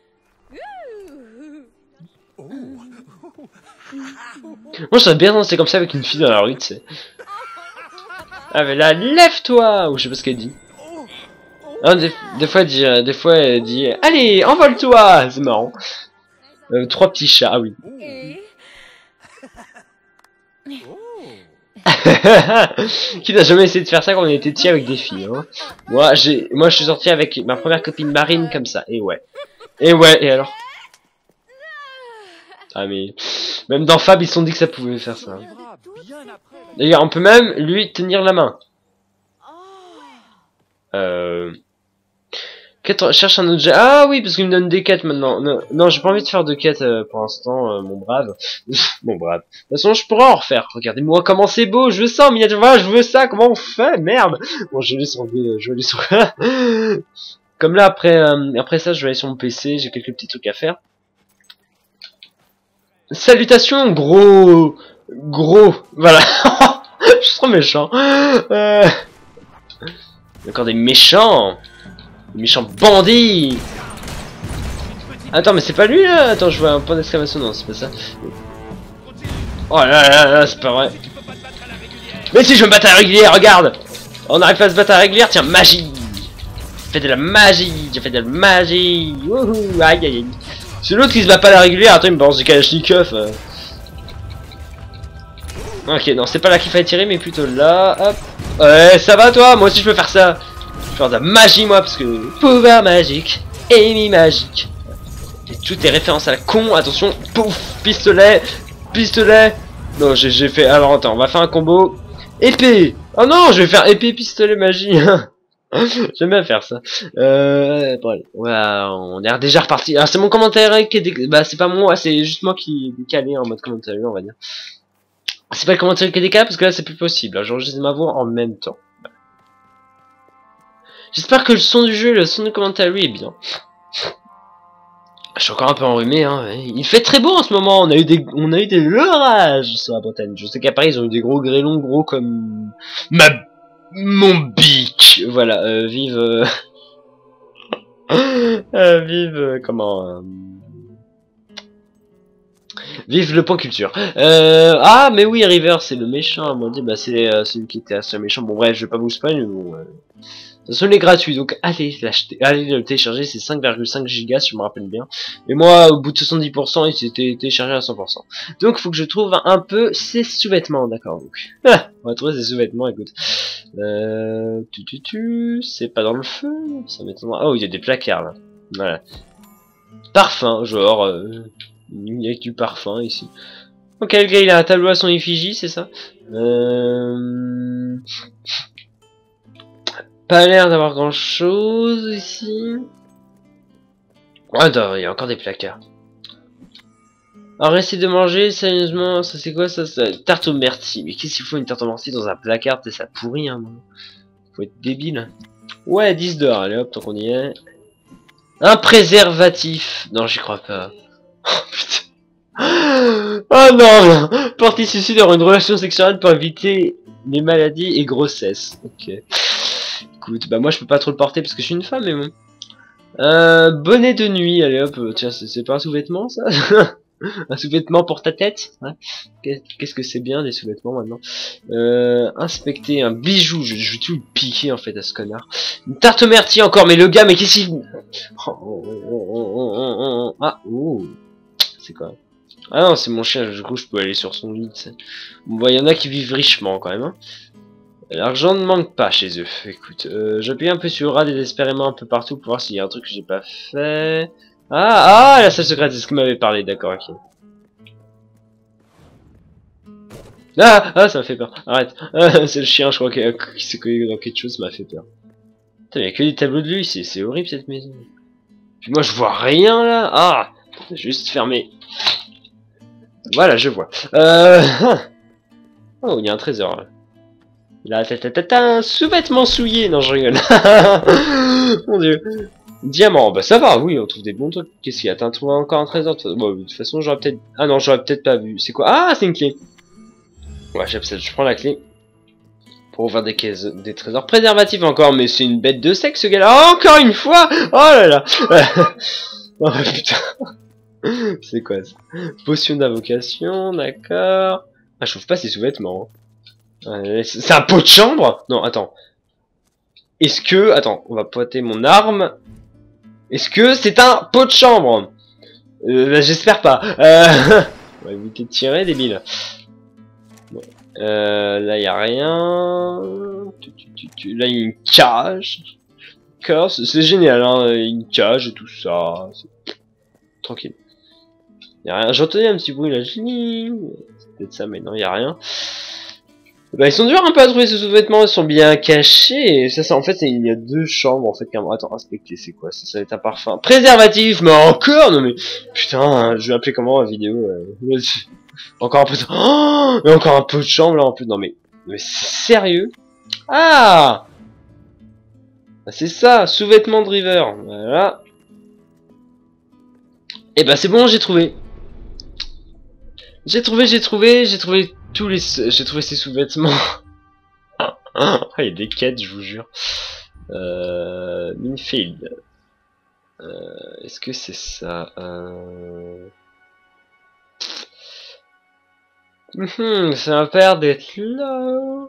Moi, je serais bien danser comme ça avec une fille dans la rue, tu sais. Ah, mais là, lève-toi! Ou je sais pas ce qu'elle dit. Ah, des, des fois, elle dit, euh, des fois, elle dit, allez, envole-toi! C'est marrant. Euh, trois petits chats, ah oui. Qui n'a jamais essayé de faire ça quand on était petit avec des filles, hein. Moi, j'ai, moi, je suis sorti avec ma première copine Marine comme ça. Et ouais. Et ouais, et alors? Ah mais, même dans Fab, ils se sont dit que ça pouvait faire ça. D'ailleurs, on peut même lui tenir la main. Euh... Quête, cherche un objet. Ah oui, parce qu'il me donne des quêtes maintenant. Non, non j'ai pas envie de faire de quêtes euh, pour l'instant, euh, mon brave. Mon brave. De toute façon, je pourrais en refaire. Regardez-moi comment c'est beau. Je veux ça en miniature. Voilà, je veux ça. Comment on fait? Merde. Bon, je vais sur euh, je vais aller sur. Comme là, après, euh, après ça, je vais aller sur mon P C. J'ai quelques petits trucs à faire. Salutations, gros, gros. Voilà. Je suis trop méchant. Euh... Encore des méchants. Méchant bandit. Attends, mais c'est pas lui là. Attends, je vois un point d'exclamation. Non, c'est pas ça. Oh là là là, c'est pas vrai. Mais si je me bats à la régulière, regarde. On n'arrive pas à se battre à la régulière. Tiens, magie. J'ai fait de la magie. J'ai fait de la magie. Wouhou. Aïe aïe aïe. C'est l'autre qui se bat pas à la régulière. Attends, il me balance du Kalachnikov. Euh. Ok, non, c'est pas là qu'il fallait tirer, mais plutôt là. Hop. Ouais, ça va toi? Moi aussi je peux faire ça. Faire de la magie moi parce que pouvoir magique, ennemi magique. Et toutes les références à la con, attention, pouf, pistolet, pistolet. Non, j'ai fait, alors attends, on va faire un combo. Épée. Oh non, je vais faire épée, pistolet, magie. J'aime bien faire ça. Euh, bon, voilà, on est déjà reparti. Alors c'est mon commentaire qui est dé... bah c'est pas moi, c'est juste moi qui est décalé en mode commentaire, on va dire. C'est pas le commentaire qui est décalé parce que là c'est plus possible. J'enregistre ma voix en même temps. J'espère que le son du jeu, le son du commentaire est bien. Je suis encore un peu enrhumé, hein. Il fait très beau en ce moment. On a eu des, on a eu des orages sur la Bretagne. Je sais qu'à Paris ils ont eu des gros grêlons, gros comme ma, mon bic. Voilà. Euh, vive, euh... euh, vive, euh, comment. Euh... Vive le point culture. Euh, ah, mais oui, River, c'est le méchant. Mon dieu, bah c'est euh, celui qui était assez méchant. Bon, bref, je vais pas vous spoiler, mais bon. Euh... De toute façon, il est gratuit, donc allez l'acheter, allez le télécharger, c'est cinq virgule cinq gigas, si je me rappelle bien. Et moi, au bout de soixante-dix pour cent, il s'était téléchargé à cent pour cent. Donc, faut que je trouve un peu ses sous-vêtements, d'accord, donc. On va trouver ses sous-vêtements, écoute. Euh, tu tu tu, c'est pas dans le feu, ça m'étonnerait. Oh, il y a des placards, là. Voilà. Parfum, genre, euh, il y a que du parfum, ici. Ok, le gars, il a un tableau à son effigie, c'est ça? Euh... Pas l'air d'avoir grand chose ici. Ah non, il y a encore des placards. Alors essayer de manger, sérieusement, ça c'est quoi ça, ça tarte aux myrtilles. Mais qu'est-ce qu'il faut une tarte aux myrtilles dans un placard? Ça pourrit hein. Faut être débile. Ouais, dix d'or, allez hop, tant qu'on y est. Un préservatif. Non, j'y crois pas. Oh putain. Oh non. Porter suicide d'avoir une relation sexuelle pour éviter les maladies et grossesse. Ok. Écoute, bah moi je peux pas trop le porter parce que je suis une femme, mais bon. Euh, bonnet de nuit, allez hop, tiens, c'est pas un sous-vêtement ça? Un sous-vêtement pour ta tête hein? Qu'est-ce que c'est bien des sous-vêtements maintenant? euh, Inspecter un bijou, je, je vais tout piquer en fait à ce connard. Une tarte aux myrtilles encore, mais le gars, mais qu'est-ce qu'il... Oh, oh, oh, oh, oh, oh. Ah, oh. C'est quoi? Ah non, c'est mon chien, du coup je peux aller sur son lit. Bon, bah, y en a qui vivent richement quand même, hein. L'argent ne manque pas chez eux. Écoute, euh, j'appuie un peu sur A désespérément un peu partout pour voir s'il y a un truc que j'ai pas fait. Ah, ah, la salle secrète, c'est ce que m'avait parlé, d'accord, ok. Ah, ah, ça m'a fait peur. Arrête. Ah, c'est le chien, je crois, qui, qui s'est collé dans quelque chose, ça m'a fait peur. Putain, mais il y a que des tableaux de lui, c'est horrible cette maison. Puis moi, je vois rien là. Ah, juste fermé. Voilà, je vois. Euh... Oh, il y a un trésor là. Là, ta ta ta ta, sous-vêtements souillés. Non, je rigole. Mon dieu. Diamant, bah ça va, oui, on trouve des bons trucs. Qu'est-ce qu'il y a? T'as trouvé encore un trésor? Bon, de toute façon, j'aurais peut-être... Ah non, j'aurais peut-être pas vu. C'est quoi? Ah, c'est une clé. Ouais, je prends la clé. Pour ouvrir des caisses, des trésors préservatifs encore. Mais c'est une bête de sexe, ce gars-là. Oh, encore une fois. Oh là là. Oh putain. C'est quoi ça? Potion d'invocation, d'accord. Ah, je trouve pas ses sous-vêtements. Hein. C'est un pot de chambre? Non, attends. Est-ce que... Attends, on va pointer mon arme. Est-ce que c'est un pot de chambre? euh, bah, J'espère pas. Euh... On va éviter de tirer, débile. Bon. Euh, là, il y a rien. Tu, tu, tu, tu. Là, il y a une cage. C'est génial, hein. Une cage et tout ça. Tranquille. Y a rien. J'entendais un petit bruit là. C'est peut-être ça, mais non, y a rien. Bah, ils sont durs un peu à trouver ces sous-vêtements. Ils sont bien cachés. Et ça, ça en fait, il y a deux chambres en fait. Attends, respectez, c'est quoi ça? Ça va être un parfum. Préservatif, mais encore, non mais putain, je vais appeler comment la vidéo euh... Encore un peu de... Oh, mais encore un peu de chambre là en plus. Non mais, mais sérieux? Ah, bah, c'est ça, sous-vêtements de River. Voilà. Et bah c'est bon, j'ai trouvé. J'ai trouvé, j'ai trouvé, j'ai trouvé tous les... J'ai trouvé ces sous-vêtements. Il y a des quêtes, je vous jure. Euh... Minfield. Euh... Est-ce que c'est ça euh... Mmh, c'est un père d'être là.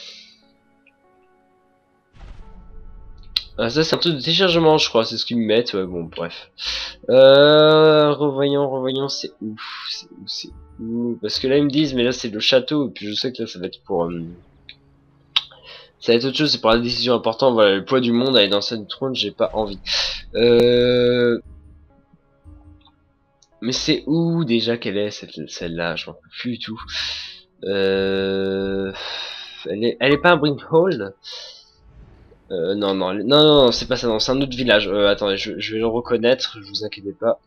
Ah, ça c'est un truc de téléchargement je crois, c'est ce qu'ils me mettent, ouais, bon bref. Euh, revoyons, revoyons, c'est où, c'est où, c'est où, parce que là ils me disent, mais là c'est le château, et puis je sais que là ça va être pour... Euh, ça va être autre chose, c'est pour la décision importante, voilà, le poids du monde, aller dans cette trône, j'ai pas envie. Euh... Mais c'est où déjà qu'elle est, celle-là, je m'en peux plus du tout. Euh... Elle est, elle est pas à Brinkhold? Euh, non, non, non, non, non, c'est pas ça, non, c'est un autre village. Euh, attendez, je, je vais le reconnaître, je vous inquiétez pas.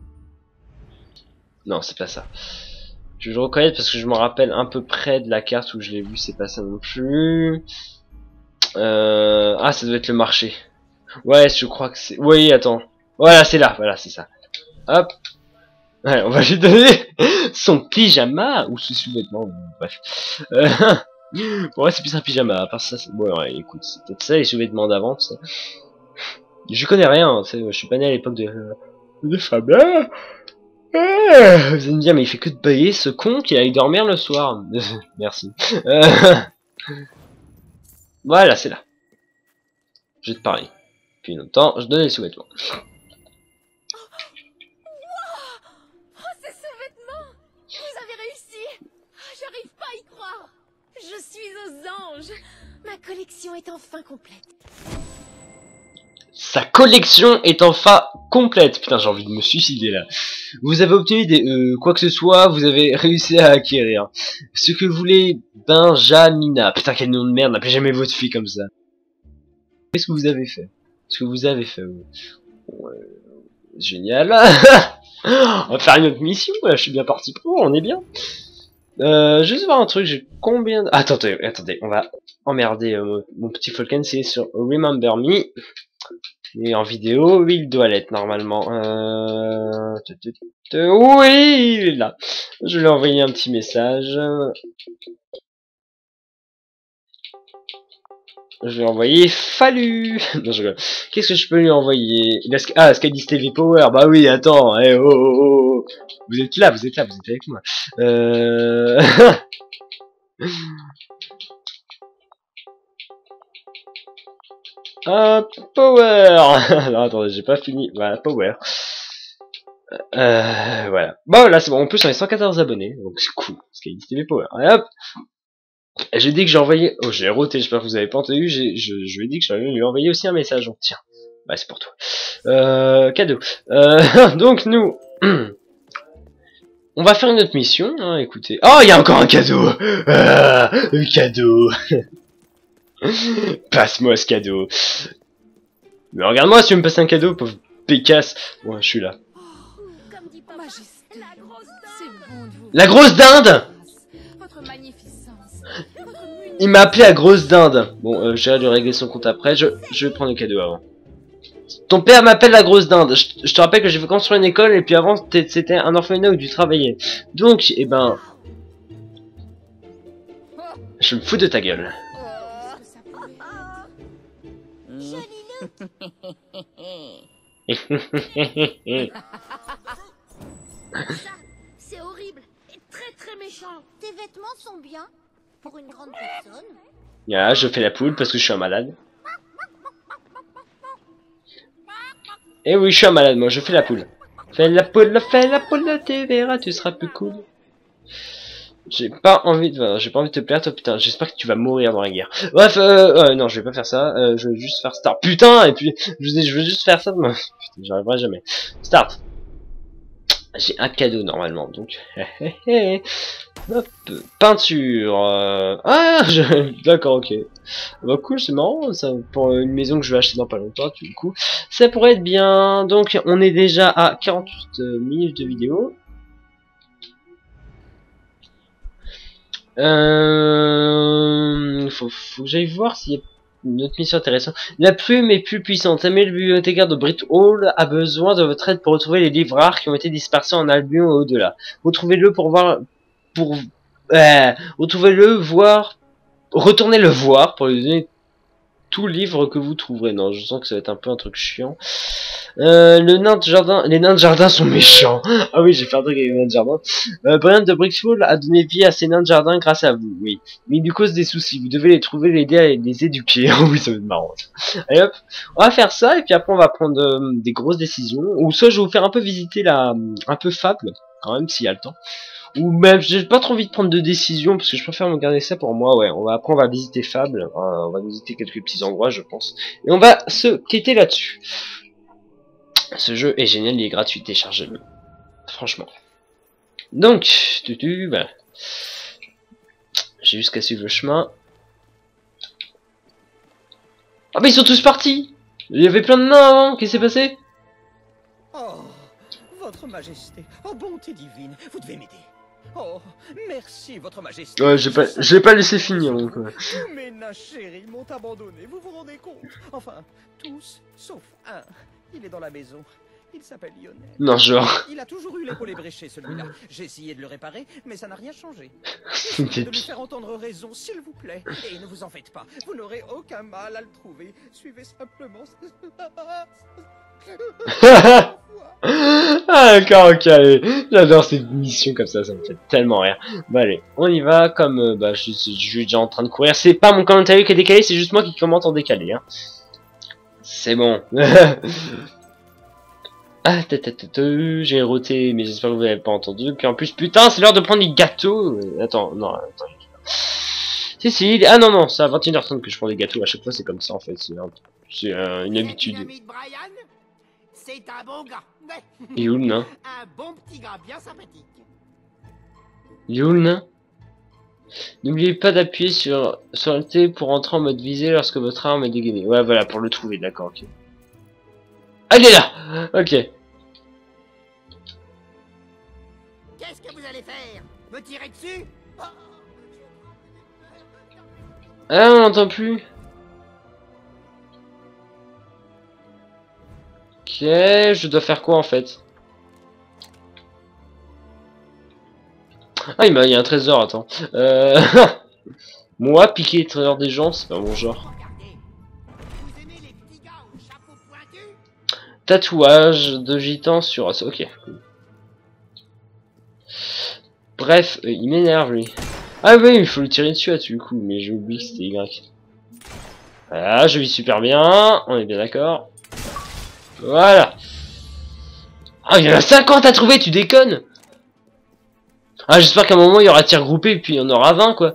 Non, c'est pas ça. Je vais le reconnaître parce que je me rappelle un peu près de la carte où je l'ai vu, c'est pas ça non plus. Euh... Ah, ça doit être le marché. Ouais, je crois que c'est... Oui, attends. Voilà, c'est là, voilà, c'est ça. Hop. Ouais, on va lui donner son pyjama, ou ses sous-vêtements, bref. Euh... Pour moi c'est plus un pyjama, à part ça, c'est... Bon, ouais, écoute, c'est peut-être ça les sous-vêtements d'avant, tu sais. Je connais rien, tu sais, je suis pas né à l'époque de... de Fabien. Ah, vous allez me dire, mais il fait que de bailler, ce con qui aille dormir le soir. Merci. Euh... Voilà, c'est là. Je vais te parler. Puis longtemps, je donne les sous-vêtements. Je suis aux anges. Ma collection est enfin complète. Sa collection est enfin complète. Putain, j'ai envie de me suicider là. Vous avez obtenu des, euh, quoi que ce soit, vous avez réussi à acquérir ce que voulait Benjamina. Putain, quel nom de merde, n'appelez jamais votre fille comme ça. Qu'est-ce que vous avez fait? Ce que vous avez fait vous. Bon, euh, génial. On va faire une autre mission, là, je suis bien parti pour, on est bien. Euh, je vais voir un truc, j'ai combien de... Attendez, attendez, on va emmerder euh, mon petit Falcon, c'est sur Remember Me. Et en vidéo, oui, il doit l'être normalement. Euh... Oui, il est là. Je lui ai envoyé un petit message. Je vais envoyer Fallu. Non, je... Qu'est-ce que je peux lui envoyer? Ah, Skydis T V Power. Bah oui, attends. Eh, oh, oh, oh. Vous êtes là, vous êtes là, vous êtes avec moi. Euh... Hop, Power. Alors attendez, j'ai pas fini. Voilà, Power. Euh, voilà. Bon, là c'est bon. En plus, on est cent quatorze abonnés, donc c'est cool. Skydis T V Power. Et hop. J'ai dit que j'ai envoyé... Oh, j'ai roté, j'espère que vous avez pas entendu. Je, je lui ai dit que j'allais lui envoyer aussi un message. Donc, tiens, bah, c'est pour toi. Euh, cadeau. Euh, donc, nous... On va faire une autre mission, hein, écoutez. Oh, il y a encore un cadeau. Ah, un cadeau. Passe-moi ce cadeau. Mais regarde-moi si tu me passes un cadeau, pauvre pécasse. Ouais, je suis là. La grosse dinde. Il m'a appelé la grosse dinde. Bon, euh, j'ai de régler son compte après. Je, je vais prendre le cadeau avant. Ton père m'appelle la grosse dinde. Je, je te rappelle que j'ai fait construire une école et puis avant c'était un orphelinat où tu travaillais. Donc, eh ben... Je me fous de ta gueule. C'est horrible et très très méchant. Tes vêtements sont bien pour une grande personne. Yeah, je fais la poule parce que je suis un malade. Eh oui, je suis un malade, moi, je fais la poule. Fais la poule, fais la poule, tu verras, tu seras plus cool. J'ai pas envie de, enfin, j'ai pas envie de te plaire, toi, putain. J'espère que tu vas mourir dans la guerre. Bref, euh, euh, non, je vais pas faire ça. Euh, je vais juste faire start. Putain, et puis, je dis, je veux juste faire ça. Putain, j'arriverai jamais. Start. J'ai un cadeau normalement, donc. Hop, peinture. Euh... Ah, je... d'accord, ok. Bah cool, c'est marrant. Ça pour une maison que je vais acheter dans pas longtemps, du coup, ça pourrait être bien. Donc, on est déjà à quarante-huit minutes de vidéo. Euh... Faut, faut que j'aille voir s'il y a une autre mission intéressante. La plume est plus puissante. Samuel, le bibliothécaire de Brit Hall, a besoin de votre aide pour retrouver les livres rares qui ont été dispersés en Albion et au-delà. Retrouvez-le pour voir... Pour... Euh, retrouvez-le, voir... Retournez le voir pour lui donner tout livre que vous trouverez. Non, je sens que ça va être un peu un truc chiant. Euh, le nain de jardin, les nains de jardin sont méchants. Ah oui, j'ai fait un truc avec les nains de jardin. Euh, Brian de Brixfall a donné vie à ces nains de jardin grâce à vous, oui. Mais il lui cause des soucis. Vous devez les trouver, l'aider à les éduquer. Oh oui, ça va être marrant. Allez hop, on va faire ça et puis après on va prendre euh, des grosses décisions. Ou soit je vais vous faire un peu visiter la, un peu Fable, quand même s'il y a le temps. Ou même, j'ai pas trop envie de prendre de décision parce que je préfère me garder ça pour moi. Ouais, on va après on va visiter Fable, euh, on va visiter quelques petits endroits, je pense, et on va se quitter là-dessus. Ce jeu est génial, il est gratuit, téléchargez-le. Franchement. Donc, tu tu, bah, j'ai juste qu'à suivre le chemin. Ah bah ils sont tous partis. Il y avait plein de nains avant. Qu'est-ce qui s'est passé? Oh, votre majesté, oh bonté divine, vous devez m'aider. Oh, merci, votre majesté. Ouais, j'ai pas, je l'ai pas laissé finir donc. Ouais. Tous mes nains chéris m'ont abandonné, vous vous rendez compte? Enfin, tous, sauf un. Il est dans la maison. Il s'appelle Lionel. Non, genre. Il a toujours eu l'épaule ébréchée, celui-là. J'ai essayé de le réparer, mais ça n'a rien changé. C'est Essayez de lui faire entendre raison, s'il vous plaît. Et ne vous en faites pas, vous n'aurez aucun mal à le trouver. Suivez simplement. Ah d'accord, ok, allez. J'adore ces missions comme ça, ça me fait tellement rire. Bah allez, on y va, comme euh, bah je, je suis déjà en train de courir. C'est pas mon commentaire qui est décalé, c'est juste moi qui commente en décalé, hein. C'est bon. Ah, j'ai roté, mais j'espère que vous n'avez pas entendu. Puis en plus, putain, c'est l'heure de prendre des gâteaux. Attends, non, attends. Si, si, ah non, non, c'est à vingt et une heures trente que je prends des gâteaux. À chaque fois, c'est comme ça, en fait. C'est euh, une habitude. C'est un bon gars. Et où le nain? Un bon petit gars bien sympathique. Il est où le nain? N'oubliez pas d'appuyer sur, sur le T pour entrer en mode visée lorsque votre arme est dégainée. Ouais, voilà, pour le trouver, d'accord, ok. Ah, il est là! Ok. Qu'est-ce que vous allez faire? Me tirer dessus? Oh. Ah, on n'entend plus. Ok, je dois faire quoi en fait? Ah, il y a un trésor, attends. Euh... Moi, piquer les trésors des gens, c'est pas mon genre. Vous aimez les petits gars au chapeau pointu? Tatouage de gitan sur... Ok. Bref, euh, il m'énerve lui. Ah oui, il faut le tirer dessus là-dessus, du coup, mais j'ai oublié que c'était Y. Voilà, je vis super bien, on est bien d'accord. Voilà. Ah, il y en a cinquante à trouver, tu déconnes? Ah, j'espère qu'à un moment il y aura tir groupé et puis il y en aura vingt quoi.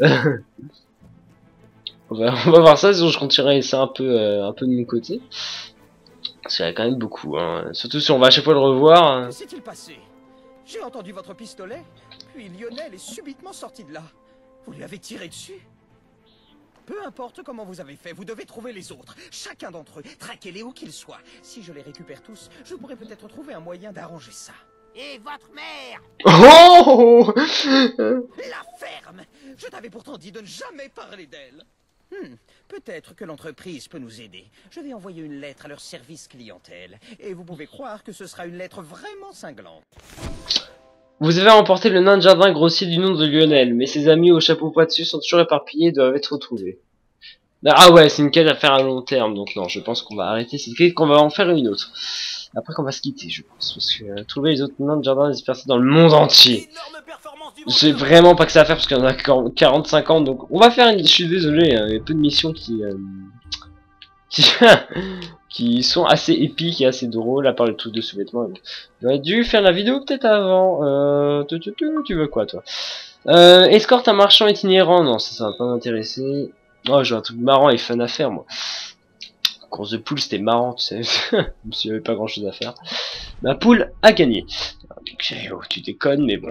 on, va, on va voir ça, sinon je continuerai ça un peu, euh, un peu de mon côté. Parce qu'il y a quand même beaucoup, hein. Surtout si on va à chaque fois le revoir. Hein. Que s'est-il passé? J'ai entendu votre pistolet, puis Lionel est subitement sorti de là. Vous lui avez tiré dessus? Peu importe comment vous avez fait, vous devez trouver les autres. Chacun d'entre eux, traquez-les où qu'ils soient. Si je les récupère tous, je pourrais peut-être trouver un moyen d'arranger ça. Et votre mère? Oh La ferme! Je t'avais pourtant dit de ne jamais parler d'elle. Hmm, peut-être que l'entreprise peut nous aider. Je vais envoyer une lettre à leur service clientèle. Et vous pouvez croire que ce sera une lettre vraiment cinglante. Vous avez remporté le nain de jardin grossier du nom de Lionel, mais ses amis au chapeau pointu sont toujours éparpillés et doivent être retrouvés. Ah ouais, c'est une quête à faire à long terme, donc non, je pense qu'on va arrêter cette quête, qu'on va en faire une autre. Après qu'on va se quitter, je pense, parce que euh, trouver les autres nains de jardin dispersés dans le monde entier. J'ai vraiment pas que ça à faire parce qu'il y en a quarante cinquante, donc on va faire une... Je suis désolé, hein, il y a peu de missions qui... Euh, qui... qui sont assez épiques et assez drôles, à part le truc de sous-vêtements. J'aurais dû faire la vidéo peut-être avant. Euh... Tu, tu, tu, tu veux quoi, toi? Euh, escorte un marchand itinérant. Non, ça, ça va pas m'intéresser. Oh, j'ai un truc marrant et fun à faire, moi. Course de poule, c'était marrant, tu sais. Même s'il y avait pas grand chose à faire. Ma poule a gagné. Ok, oh, tu déconnes, mais bon.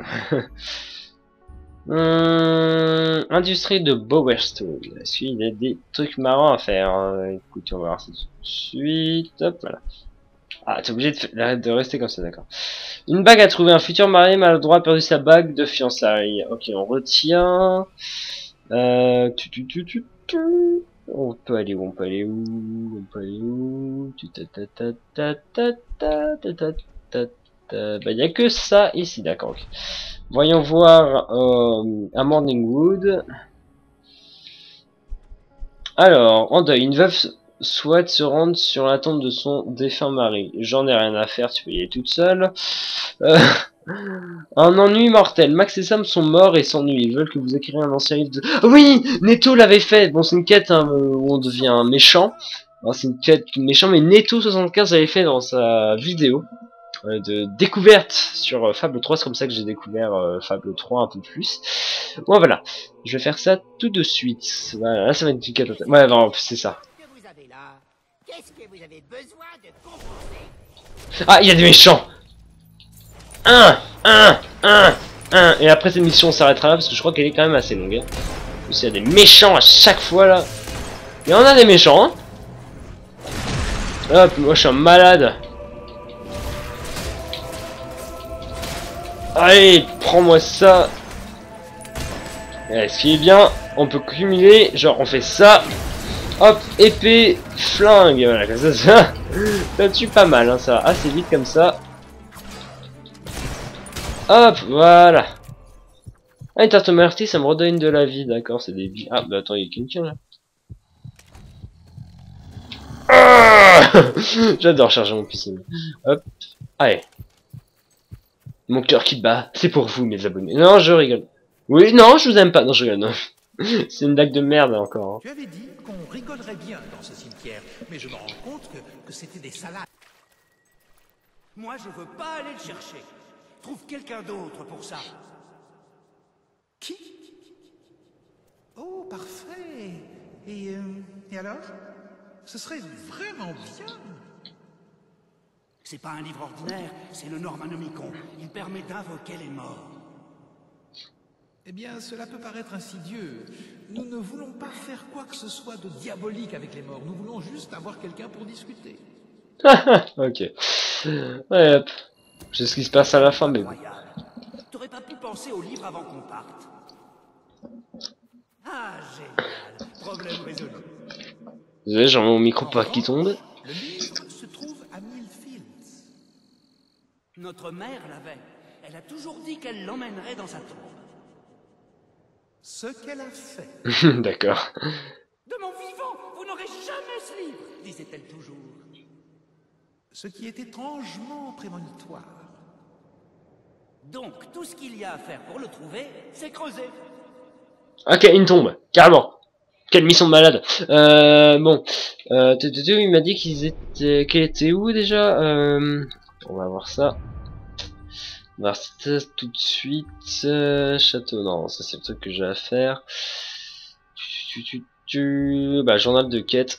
hum, industrie de Bowerstone. Est-ce qu'il y a des trucs marrants à faire? Écoute, on va voir ça tout de suite. Hop, voilà. Ah, t'es obligé de, de rester comme ça, d'accord. Une bague à trouver. Un futur marié maladroit a perdu sa bague de fiançailles. Ok, on retient. Euh, tu, tu, tu, tu, tu. On peut aller où? On peut aller où? On peut aller où? Ta ta ta ta ta ta ta ta ta ta. Bah, y a que ça ici, d'accord. Okay. Voyons voir euh, à Morningwood. Alors, en deuil, une veuve souhaite se rendre sur la tombe de son défunt mari. J'en ai rien à faire, tu peux y aller toute seule. Euh, un ennui mortel. Max et Sam sont morts et s'ennuient. Ils veulent que vous écriviez un ancien livre de... Oh oui, Netto l'avait fait. Bon, c'est une quête hein, où on devient méchant. C'est une quête méchant, mais Netto soixante-quinze l'avait fait dans sa vidéo euh, de découverte sur euh, Fable trois. C'est comme ça que j'ai découvert euh, Fable trois un peu plus. Bon, voilà. Je vais faire ça tout de suite. Voilà, là, ça va être une quête. Ouais, non, c'est ça. Ah, il y a des méchants. Un, un, un, un. Et après cette mission on s'arrêtera là parce que je crois qu'elle est quand même assez longue. Hein. Il y a des méchants à chaque fois là. Il y en a des méchants. Hein. Hop, moi je suis un malade. Allez, prends-moi ça. Ce qui est bien, on peut cumuler. Genre on fait ça. Hop, épée, flingue. Voilà, comme ça, ça, ça tue pas mal. Hein, ça va assez vite comme ça. Hop, voilà. Ah, une tarte marty, ça me redonne de la vie, d'accord, c'est des vies. Ah, bah attends, il y a quelqu'un là. Ah j'adore charger mon piscine. Hop, allez. Mon cœur qui bat, c'est pour vous, mes abonnés. Non, je rigole. Oui, non, je vous aime pas. Non, je rigole, non. C'est une blague de merde encore. Hein. Tu avais dit qu'on rigolerait bien dans ce cimetière, mais je me rends compte que, que c'était des salades. Moi, je veux pas aller le chercher. Trouve quelqu'un d'autre pour ça. Qui? Oh, parfait. Et, euh, et alors? Ce serait vraiment bien. C'est pas un livre ordinaire, c'est le Normanomicon. Il permet d'invoquer les morts. Eh bien, cela peut paraître insidieux. Nous ne voulons pas faire quoi que ce soit de diabolique avec les morts. Nous voulons juste avoir quelqu'un pour discuter. Ok. Ouais, hop. Je sais ce qui se passe à la fin, mais bon. T'aurais pas pu penser au livre avant qu'on parte. Ah, génial. Problème résolu. Désolé, j'ai mon micro pas qui tombe. Le livre se trouve à Millfields. Notre mère l'avait. Elle a toujours dit qu'elle l'emmènerait dans sa tombe. Ce qu'elle a fait. D'accord. De mon vivant, vous n'aurez jamais ce livre, disait-elle toujours. Ce qui est étrangement prémonitoire. Donc, tout ce qu'il y a à faire pour le trouver, c'est creuser. Ok, une tombe, carrément. Quelle mission de malade. Euh, bon. Euh, il m'a dit qu'ils étaient... Qu'elle était où déjà euh, On va voir ça. On va voir ça tout de suite. Euh, château, non, ça c'est le truc que j'ai à faire. Tu, tu, tu, bah, journal de quête.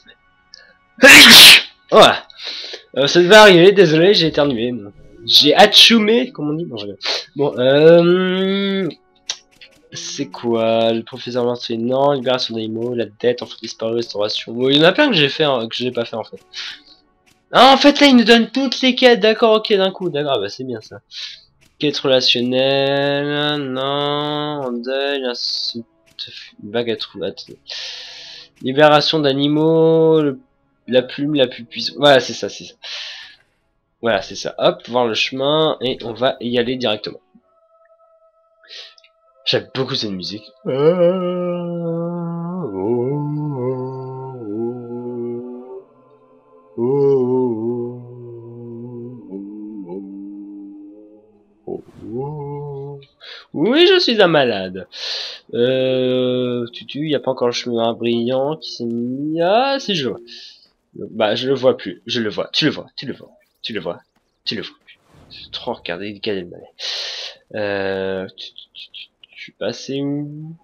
Voilà. Euh, ça devait arriver, désolé, j'ai éternué. J'ai atchoumé, comme on dit. Bon, je... bon euh... c'est quoi? Le professeur Martin, non. Libération d'animaux, la dette, enfant disparu, restauration. Bon, il y en a plein que j'ai fait, hein, que j'ai pas fait en fait. Ah, en fait, là, il nous donne toutes les quêtes. D'accord, ok, d'un coup. D'accord, bah, c'est bien ça. Quête relationnelle, non. En deuil, une bague à trouver. Libération d'animaux, le... la plume la plus puissante. Voilà, c'est ça, c'est ça. Voilà, c'est ça. Hop, voir le chemin et on va y aller directement. J'aime beaucoup cette musique. Oui, je suis un malade. Euh, tu tu, il n'y a pas encore le chemin brillant qui s'est mis. Ah, si je vois. Bah, je le vois plus. Je le vois. Tu le vois. Tu le vois. Tu le vois. Tu le vois. Je vais trop regarder quel est le malais. Euh, tu, tu, tu, Je suis passé où?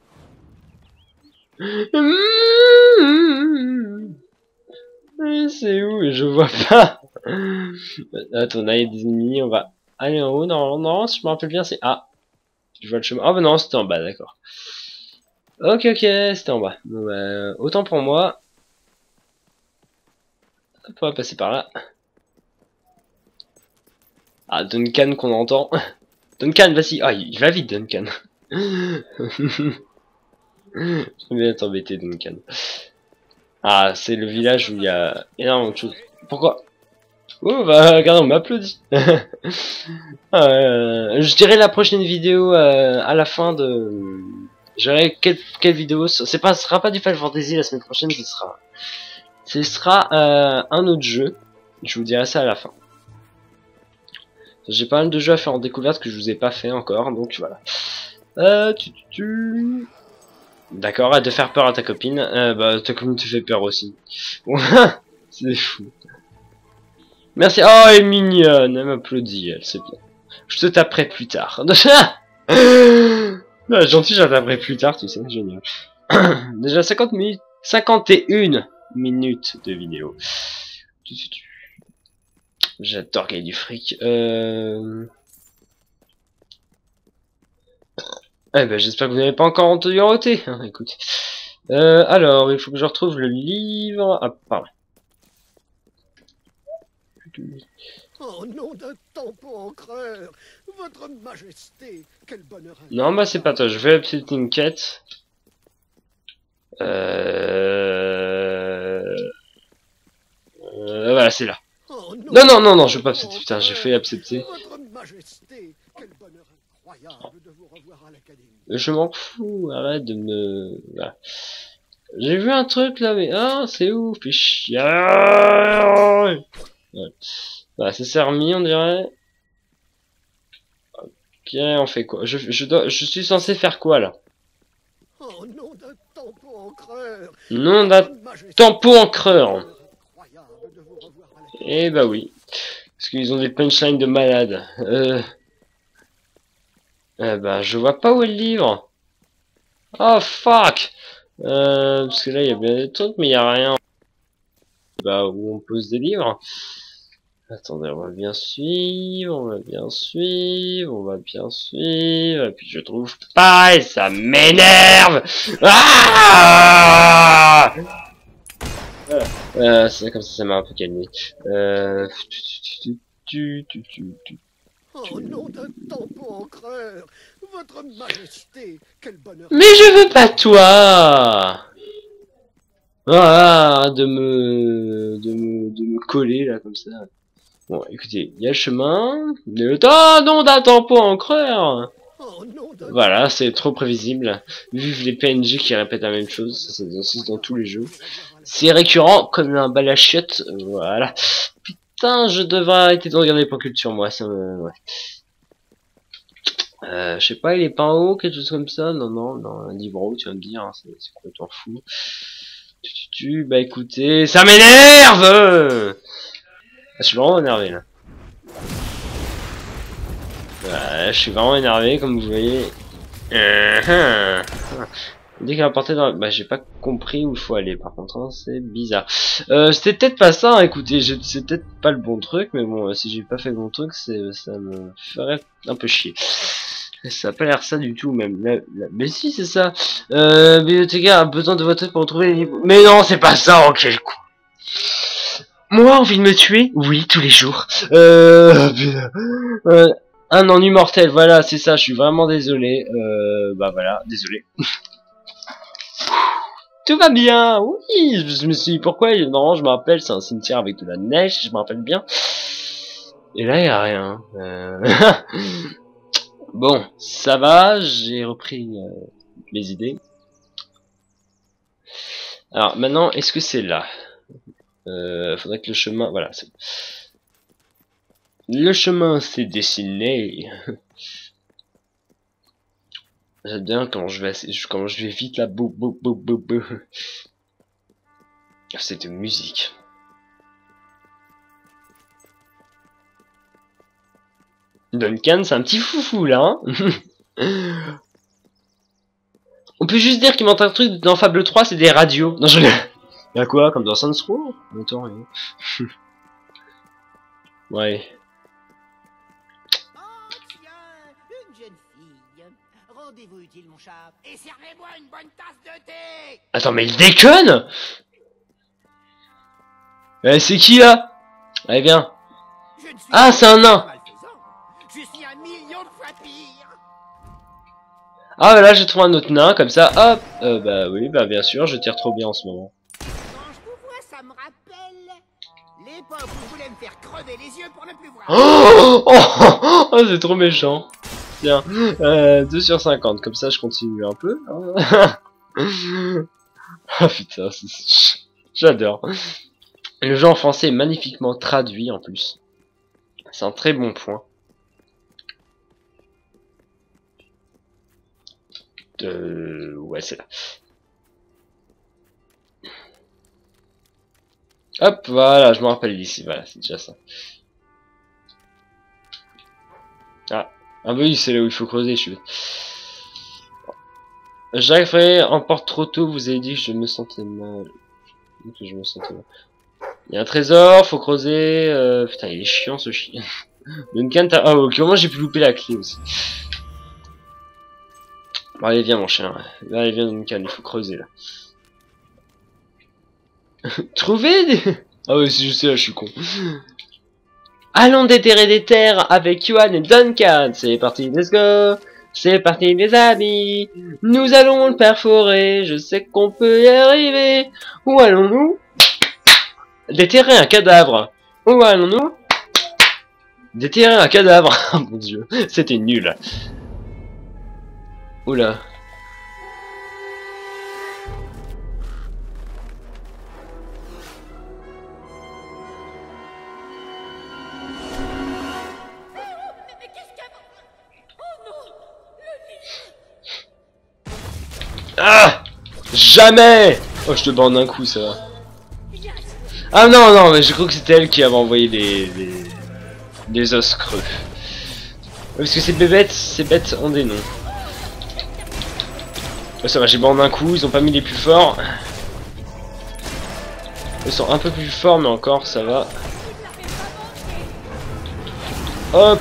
C'est où? Je vois pas. Attends, là il y a des ennemis, on va aller en haut. Non, non, si je me rappelle bien, c'est... Ah, je vois le chemin. Ah bah non, c'était en bas, d'accord. Ok, ok, c'était en bas. Bon, bah, autant pour moi. Hop, on va passer par là. Ah, Duncan qu'on entend. Duncan, vas-y. Ah, il va vite, Duncan. Je vais être embêté, Duncan. Ah, c'est le village où il y a énormément de choses. Pourquoi? Oh, bah, regarde, on m'applaudit. euh, je dirais la prochaine vidéo euh, à la fin de... Je dirais quelle, quelle vidéo... C'est pas, ce sera pas du Final Fantasy la semaine prochaine, ce sera... Ce sera euh, un autre jeu. Je vous dirai ça à la fin. J'ai pas mal de jeux à faire en découverte que je vous ai pas fait encore, donc voilà. Euh, tu, tu, tu... D'accord, arrête de faire peur à ta copine. Euh, bah, ta copine te fait peur aussi. C'est fou. Merci. Oh, elle est mignonne. Elle m'applaudit, elle, c'est bien. Je te taperai plus tard. Ah, gentil, je te taperai plus tard, tu sais, génial. Déjà cinquante minutes. cinquante et une minutes de vidéo. J'adore gagner du fric. Euh... Eh ben, j'espère que vous n'avez pas encore entendu roter. Hein, écoute. Euh, alors, il faut que je retrouve le livre. Ah, pardon. Oh nom d'un tampon encreur, votre majesté, quel bonheur. Non, bah c'est pas toi. Je vais peut-être une quête. Euh... euh... Voilà, c'est là. Oh, Non, non, non, non, je veux pas accepter. Putain, j'ai fait accepter. Votre majesté, quel bonheur incroyable de vous revoir à l'académie. Je m'en fous, arrête de me... Voilà. J'ai vu un truc là, mais... Ah, c'est ouf, fais chier. Ouais. Bah, ça s'est remis, on dirait. Ok, on fait quoi? Je, je, dois, je suis censé faire quoi, là? Oh, nom d'un tampon encreur. Nom d'un tampon encreur. Eh bah oui. Parce qu'ils ont des punchlines de malade. Euh... Eh bah, je vois pas où est le livre. Oh, fuck. Euh, parce que là, il y a bien des trucs, mais il y a rien. Bah, où on pose des livres. Attendez, on va bien suivre, on va bien suivre, on va bien suivre, et puis je trouve pas, et ça m'énerve. Ah euh, euh, c'est comme ça, ça m'a un peu calmé. Euh... Tu, tu, tu, tu, Oh, nom d'un tampon encreur, votre majesté, quel bonheur. Mais je veux pas toi. Ah, de me, de me, de me coller là comme ça. Bon, écoutez, il y a le chemin, le temps, non d'un tampon encreur. Oh, nom d'un... Voilà, c'est trop prévisible. Vive les P N J qui répètent la même chose, ça insiste dans tous les jeux. C'est récurrent comme un bal à chiottes, voilà. Putain, je devrais arrêter de regarder Pop Culture, moi, ça me... Ouais. Euh, je sais pas, il est pas en haut, quelque chose comme ça. Non, non, non, un livre tu vas me dire, hein, c'est complètement fou. Tu, tu, tu, bah écoutez, ça m'énerve. Je suis vraiment énervé là. Ouais, je suis vraiment énervé comme vous voyez. Uh -huh. Dès qu'à porter dans... Bah j'ai pas compris où il faut aller par contre, hein, c'est bizarre. Euh, c'était peut-être pas ça, hein, écoutez, c'est peut-être pas le bon truc, mais bon, si j'ai pas fait le bon truc, c'est ça me ferait un peu chier. Ça a pas l'air ça du tout même. La, la... Mais si c'est ça. Euh, bibliothécaire a besoin de votre aide pour retrouver les livres. Mais non, c'est pas ça, en quel coup. Moi, envie de me tuer? Oui, tous les jours. Euh... euh un ennui mortel, voilà, c'est ça, je suis vraiment désolé. Euh... Bah voilà, désolé. Tout va bien, oui, je me suis dit, pourquoi? Non, je me rappelle, c'est un cimetière avec de la neige, je me rappelle bien. Et là, il y a rien. Euh... Bon, ça va, j'ai repris euh, mes idées. Alors, maintenant, est-ce que c'est là? Euh, faudrait que le chemin... Voilà, c'est... Le chemin s'est dessiné. J'aime bien quand je vais quand je vais vite là, bou bou bou bou bou. Cette musique. Duncan, c'est un petit foufou là. Hein. On peut juste dire qu'il manque un truc dans Fable trois, c'est des radios. Non, je Y'a quoi, comme dans Saints Row? Attends, rien. Ouais. Oh, tiens, une jeune fille. Rendez-vous utile, mon chat. Et servez-moi une bonne tasse de thé. Attends, mais il déconne. Eh, c'est qui, là? Allez, viens. Je ne suis Ah, c'est un nain. pas malfaisant. Je suis un million de fois pire. Ah, bah là, je trouve un autre nain, comme ça, hop. Euh, bah oui, bah bien sûr, je tire trop bien en ce moment. Quand je vous vois, ça me rappelle l'époque où je voulais me faire crever les yeux pour ne plus voir. Oh, oh, oh, oh, c'est trop méchant. Tiens, euh, deux sur cinquante, comme ça je continue un peu. Ah putain, j'adore. Le jeu en français est magnifiquement traduit en plus. C'est un très bon point. Euh, ouais, c'est là. Hop, voilà, je me rappelle d'ici, voilà, c'est déjà ça. Ah, ah bah oui, c'est là où il faut creuser, je suis... Jacques Frey emporte trop tôt, vous avez dit que je me sentais mal. Que je me sentais mal. Il y a un trésor, faut creuser... Euh... Putain, il est chiant ce chien. Duncan, t'as... Ah, ok, moi j'ai pu louper la clé aussi. Bon, allez, viens mon chien. Allez, viens Duncan, il faut creuser là. Trouver des... Ah ouais, si je sais, là, je suis con. Allons déterrer des terres avec Johan et Duncan. C'est parti, let's go. C'est parti les amis. Nous allons le perforer. Je sais qu'on peut y arriver. Où allons-nous? Déterrer un cadavre. Où allons-nous? Déterrer un cadavre. Oh mon dieu, c'était nul. Oula. Ah! Jamais! Oh, je te bande d'un coup, ça va. Ah non, non, mais je crois que c'était elle qui avait envoyé les, les, les os creux. Parce que ces bébêtes, ces bêtes ont des noms. Oh, ça va, j'ai bandé d'un coup, ils ont pas mis les plus forts. Ils sont un peu plus forts, mais encore, ça va. Hop!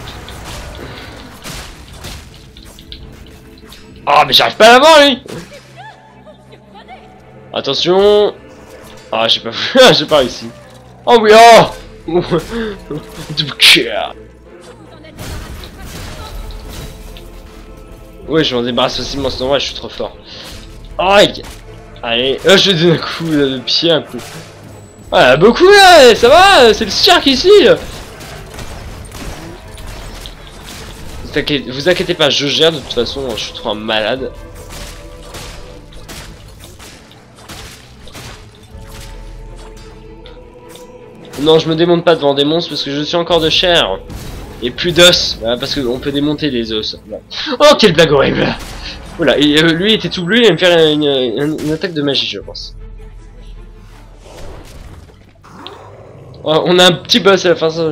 Ah, oh, mais j'arrive pas à l'avoir, lui! Attention! Ah, j'ai pas j'ai pas réussi. Oh oui, oh! Ouais, je m'en débarrasse facilement, sinon ouais, je suis trop fort. Aïe! Allez, oh, je donne un coup là, de pied, un coup. Ah, beaucoup là, ça va, c'est le cirque ici! Vous inquiétez, vous inquiétez pas, je gère de toute façon, je suis trop un malade. Non, je me démonte pas devant des monstres parce que je suis encore de chair. Et plus d'os, voilà, parce qu'on peut démonter les os. Voilà. Oh, quelle blague horrible! Voilà, et euh, lui était tout bleu, il va me faire une, une, une attaque de magie, je pense. Oh, on a un petit boss à la fin. Ça...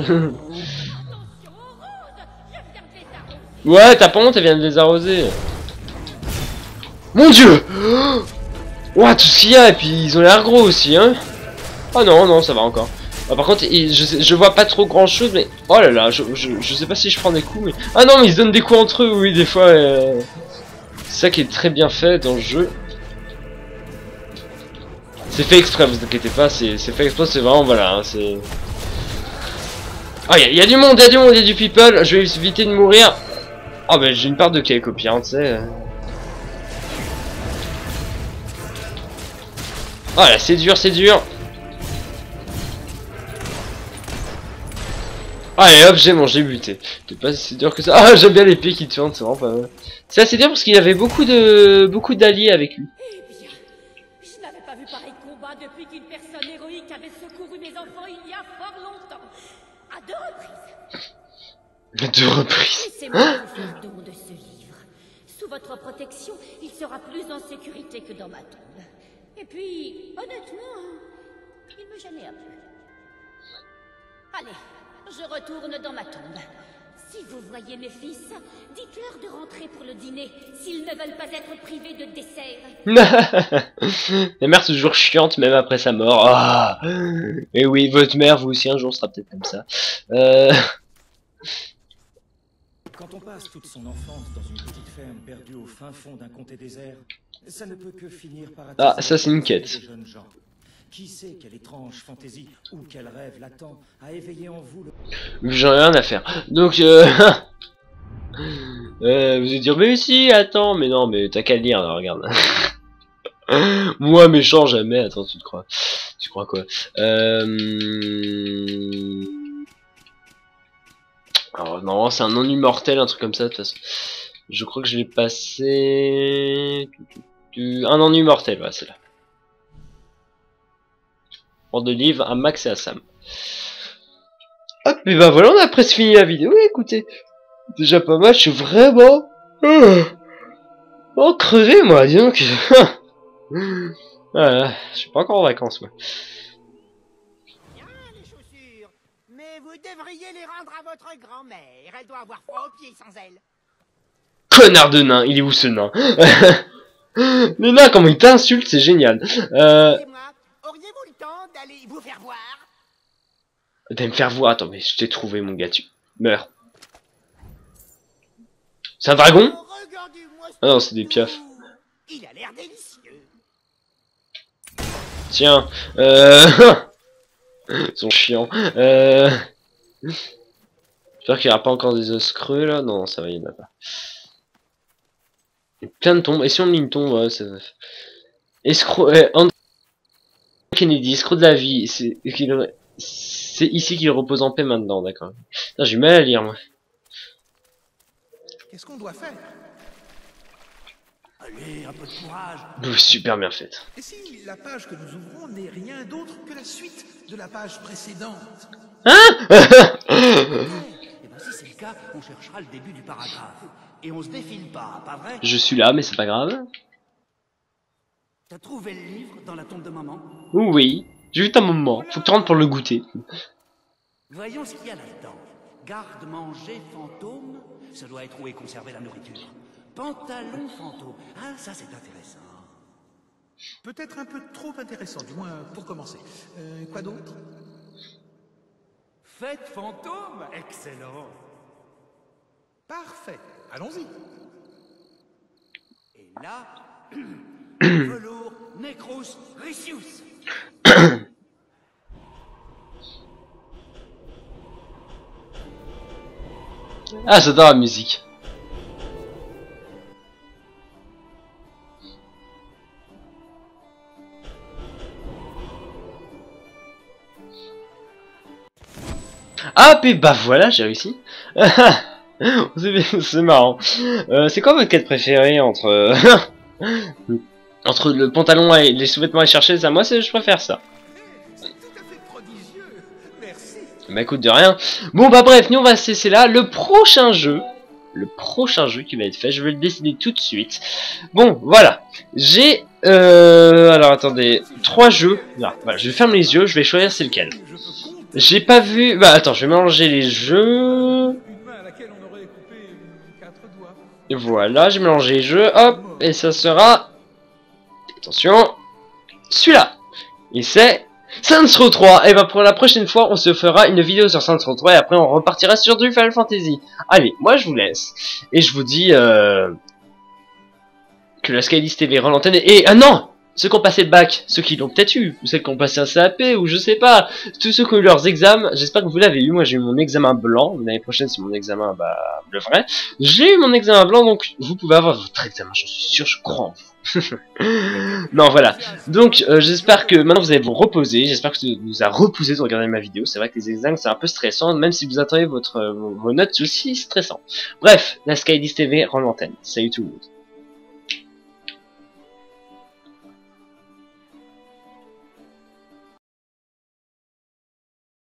Ouais, t'as pas honte, elle vient de les arroser. Mon dieu! Ouah, tout ce qu'il y a, et puis ils ont l'air gros aussi, hein. Oh non, non, ça va encore. Ah, par contre, il, je, je vois pas trop grand chose, mais... Oh là là, je, je, je sais pas si je prends des coups, mais... Ah non, mais ils se donnent des coups entre eux, oui, des fois. Euh... C'est ça qui est très bien fait dans le jeu. C'est fait exprès, vous inquiétez pas, c'est fait exprès, c'est vraiment, voilà, hein, c'est... Ah, il y, y a du monde, il y a du monde, il y a du people, je vais éviter de mourir. Oh, bah j'ai une part de cake au pire, tu sais. Oh là, c'est dur, c'est dur. Allez hop, j'ai mangé buté. C'est pas si dur que ça. Ah, j'aime bien l'épée qui tourne, c'est vraiment pas mal. C'est assez dur parce qu'il y avait beaucoup de beaucoup d'alliés avec lui. Eh bien, je n'avais pas vu pareil combat depuis qu'une personne héroïque avait secouru mes enfants il y a fort longtemps. À deux reprises. Deux reprises. Laissez-moi vous faire don de ce livre. Sous votre protection, il sera plus en sécurité que dans ma tombe. Et puis, honnêtement, il me gênait un peu. Allez. Je retourne dans ma tombe. Si vous voyez mes fils, dites-leur de rentrer pour le dîner, s'ils ne veulent pas être privés de dessert. La mère toujours chiante même après sa mort. Ah, et oui, votre mère, vous aussi un jour sera peut-être comme ça. Euh... Quand on passe toute son enfance dans une petite ferme perdue au fin fond d'un comté désert, ça ne peut que finir par attiser Ah, ça c'est une quête. des jeunes gens. Qui sait quelle étrange fantaisie ou quel rêve latent a éveillé en vous le... J'en ai rien à faire. Donc, euh... euh, vous allez dire, mais si, attends, mais non, mais t'as qu'à le lire, là, regarde. Moi, méchant, jamais. Attends, tu te crois. Tu crois quoi? Euh... Alors, non, c'est un non immortel, un truc comme ça, de toute façon. Je crois que je l'ai passé... Un non immortel, voilà, c'est là. Hors de livre à Max et à Sam. Hop, mais bah voilà, on a presque fini la vidéo, écoutez. Déjà pas mal, je suis vraiment... Oh, crevé, moi, dis donc. Voilà, je suis pas encore en vacances, moi. Bien, les chaussures. Mais vous devriez les rendre à votre grand-mère. Elle doit avoir froid aux pieds sans elles. Connard de nain, il est où ce nain? Le nain, comment il t'insulte, c'est génial. Euh... Dis-moi, auriez-vous le temps d'aller vous faire voir? D'aller me faire voir, attends, mais je t'ai trouvé, mon gars, tu meurs. C'est un dragon? Oh, regardez-moi ce Ah non, c'est des piafs. Il a l'air délicieux. Tiens, euh... Ils sont chiants. Euh... J'espère qu'il n'y aura pas encore des os creux, là. Non, ça va, il n'y en a pas. Plein de tombes. Et si on met une tombe, ouais, ça... Escroc... Euh, Andrew Kennedy, escroc de la vie. C'est c'est ici qu'il repose en paix maintenant, d'accord. J'ai mal à lire, moi. Qu'est-ce qu'on doit faire? Allez, un peu de courage. Ouh, super bien faite. Et si la page que nous ouvrons n'est rien d'autre que la suite de la page précédente? Hein? Eh ben, si c'est le cas, on cherchera le début du paragraphe. Et on se défile pas, pas vrai? Je suis là, mais c'est pas grave. T'as trouvé le livre dans la tombe de maman? Oui, j'ai vu ta maman. Faut que tu rentres pour le goûter. Voyons ce qu'il y a là-dedans. Garde-manger fantôme, ça doit être où est conservée la nourriture. Pantalon fantôme, ah ça c'est intéressant. Peut-être un peu trop intéressant, du moins pour commencer. Euh, quoi d'autre? Fête fantôme, excellent. Parfait, allons-y. Et là, velours Necrus Ricius. Ah, j'adore la musique. Ah, puis bah voilà, j'ai réussi. C'est marrant. Euh, c'est quoi votre quête préférée entre entre le pantalon et les sous-vêtements à chercher? Ça, moi, je préfère ça. C'est tout à fait prodigieux. Merci. Bah écoute, de rien. Bon bah bref, nous on va cesser là. Le prochain jeu, le prochain jeu qui va être fait, je vais le décider tout de suite. Bon, voilà. J'ai euh, alors attendez, trois jeux. Là, voilà, je ferme les yeux, je vais choisir c'est lequel. J'ai pas vu. Bah attends, je vais mélanger les jeux. Une main à laquelle on aurait coupé quatre doigts. Et voilà, j'ai mélangé les jeux. Hop, et ça sera. Attention, celui-là. Et c'est Saints Row trois. Et bah pour la prochaine fois, on se fera une vidéo sur Saints Row trois et après on repartira sur du Final Fantasy. Allez, moi je vous laisse et je vous dis euh, que la Skylist T V rend l'antenne. Et ah non, ceux qui ont passé le bac, ceux qui l'ont peut-être eu, ou ceux qui ont passé un C A P, ou je sais pas, tous ceux qui ont eu leurs examens, j'espère que vous l'avez eu. Moi j'ai eu mon examen blanc, l'année prochaine c'est mon examen bah, le vrai. J'ai eu mon examen blanc, donc vous pouvez avoir votre examen, je suis sûr, je crois en vous. Non voilà, donc euh, j'espère que maintenant vous allez vous reposer, j'espère que ça vous a reposé de regarder ma vidéo. C'est vrai que les examens c'est un peu stressant, même si vous attendez votre, euh, vos notes, c'est aussi stressant. Bref, la Skylist T V rend l'antenne, salut tout le monde.